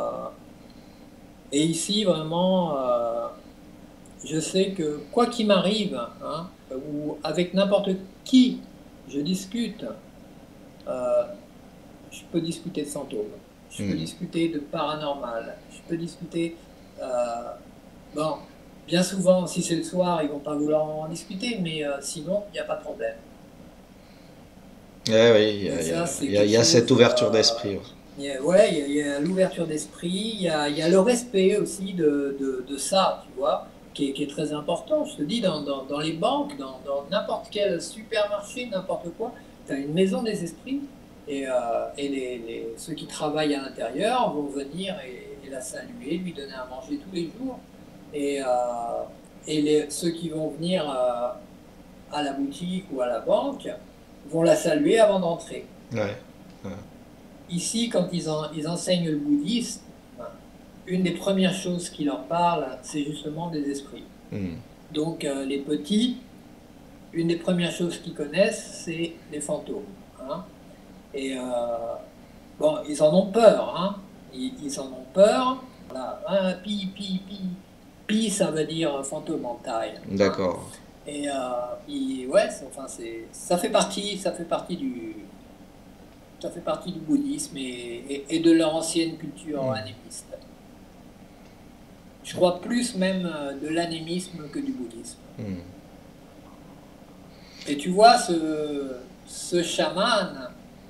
ici, vraiment, je sais que quoi qu'il m'arrive, hein, ou avec n'importe qui je discute, je peux discuter de fantômes. Je peux discuter de paranormal, je peux discuter... bon, bien souvent, si c'est le soir, ils vont pas vouloir en discuter, mais sinon, il n'y a pas de problème. Oui, il y a cette ouverture d'esprit. Il y a l'ouverture d'esprit, il y a le respect aussi de ça, tu vois, qui est très important. Je te dis, dans les banques, dans n'importe quel supermarché, n'importe quoi, as une maison des esprits et, ceux qui travaillent à l'intérieur vont venir et la saluer, lui donner à manger tous les jours. Ceux qui vont venir à la boutique ou à la banque vont la saluer avant d'entrer. Ouais. Ici, quand ils enseignent le bouddhisme, une des premières choses qui leur parlent, c'est justement des esprits. Donc les petits, une des premières choses qu'ils connaissent, c'est les fantômes. Hein. Et bon, ils en ont peur. Hein. Ils en ont peur. Voilà. Hein, pi, ça veut dire fantôme en thaï. D'accord. Et ouais, ça fait partie du bouddhisme et de leur ancienne culture animiste. Je crois plus même de l'animisme que du bouddhisme. Et tu vois, ce chaman,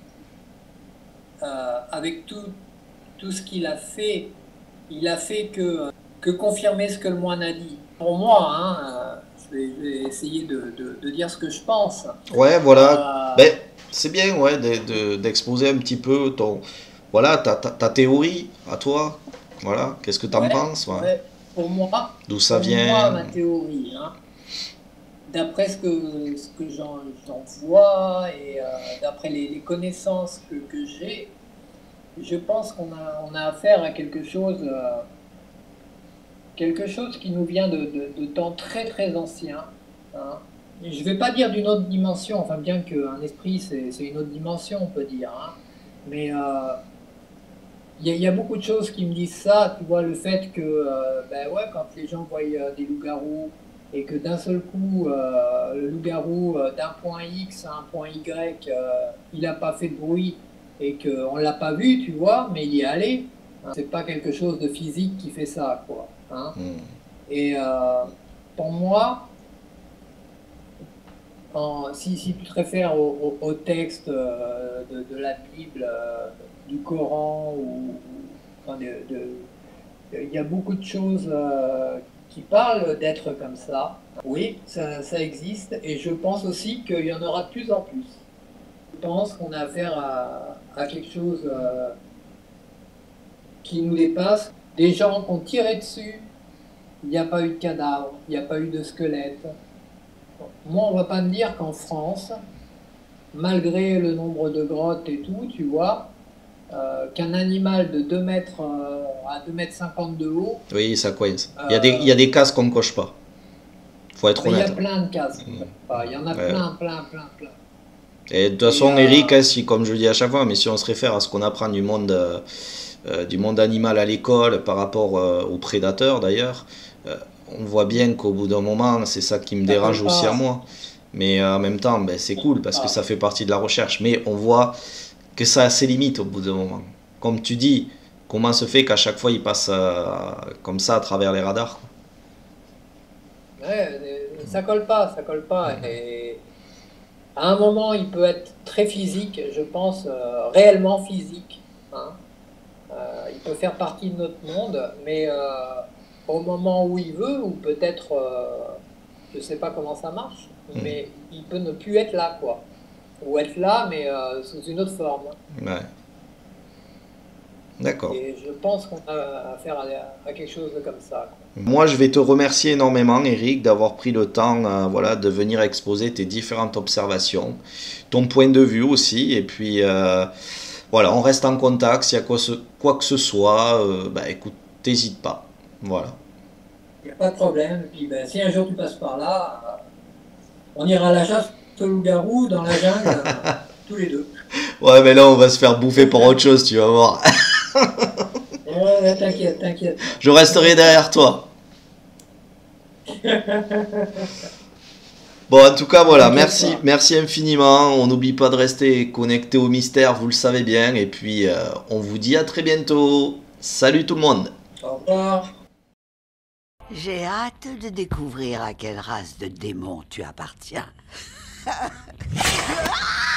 avec tout ce qu'il a fait, il a fait que confirmer ce que le moine a dit. Pour moi, hein, je vais essayer de dire ce que je pense. Ouais, voilà. Ben, c'est bien, ouais, d'exposer un petit peu ta théorie à toi. Voilà, qu'est-ce que tu en penses? Ouais. Pour moi, d'où ça vient? Moi, ma théorie, hein, d'après ce que j'en vois et d'après les connaissances que j'ai, je pense qu'on a affaire à quelque chose qui nous vient de temps très très anciens. Hein. Je ne vais pas dire d'une autre dimension, enfin bien qu'un esprit c'est une autre dimension, on peut dire. Hein. Mais il y a beaucoup de choses qui me disent ça. Tu vois, le fait que quand les gens voient des loups-garous et que d'un seul coup, le loup-garou d'un point X à un point Y, il n'a pas fait de bruit et qu'on ne l'a pas vu, tu vois, mais il y est allé. Hein. C'est pas quelque chose de physique qui fait ça, quoi. Hein. Et pour moi, si tu te réfères au texte de la Bible, du Coran, il y a beaucoup de choses qui parlent d'être comme ça. Oui, ça existe, et je pense aussi qu'il y en aura de plus en plus. Je pense qu'on a affaire à quelque chose qui nous dépasse. Des gens qui ont tiré dessus, il n'y a pas eu de cadavre, il n'y a pas eu de squelette. Moi, on ne va pas me dire qu'en France, malgré le nombre de grottes et tout, tu vois, qu'un animal de 2 mètres à 2,50 mètres de haut... Oui, ça coince. Il y a des cases qu'on ne coche pas. Il faut être honnête. Il y a plein de cases. Il y en a plein. Et de toute façon, Eric, comme je le dis à chaque fois, mais si on se réfère à ce qu'on apprend du monde animal à l'école par rapport aux prédateurs d'ailleurs, on voit bien qu'au bout d'un moment, c'est ça qui me dérange aussi à moi. Mais en même temps, c'est cool parce que ça fait partie de la recherche. Mais on voit que ça a ses limites au bout d'un moment. Comme tu dis, comment se fait qu'à chaque fois, il passe comme ça à travers les radars, quoi. Ouais, ça colle pas. Et à un moment, il peut être très physique, je pense, réellement physique. Hein. Il peut faire partie de notre monde, mais au moment où il veut, ou peut-être, je sais pas comment ça marche, mais il peut ne plus être là, quoi. Ou être là, mais sous une autre forme. Ouais. D'accord. Et je pense qu'on a affaire à quelque chose de comme ça, quoi. Moi, je vais te remercier énormément, Eric, d'avoir pris le temps de venir exposer tes différentes observations, ton point de vue aussi, et puis on reste en contact. S'il y a quoi que ce soit, écoute, t'hésites pas. Voilà. Il n'y a pas de problème. Et puis, si un jour tu passes par là, on ira à la chasse au loup-garou dans la jungle, tous les deux. Ouais, mais là, on va se faire bouffer par autre chose, tu vas voir. Ouais, t'inquiète. Je resterai derrière toi. Bon, en tout cas, voilà, merci infiniment. On n'oublie pas de rester connecté au mystère, vous le savez bien. Et puis, on vous dit à très bientôt. Salut tout le monde. Au revoir. J'ai hâte de découvrir à quelle race de démons tu appartiens.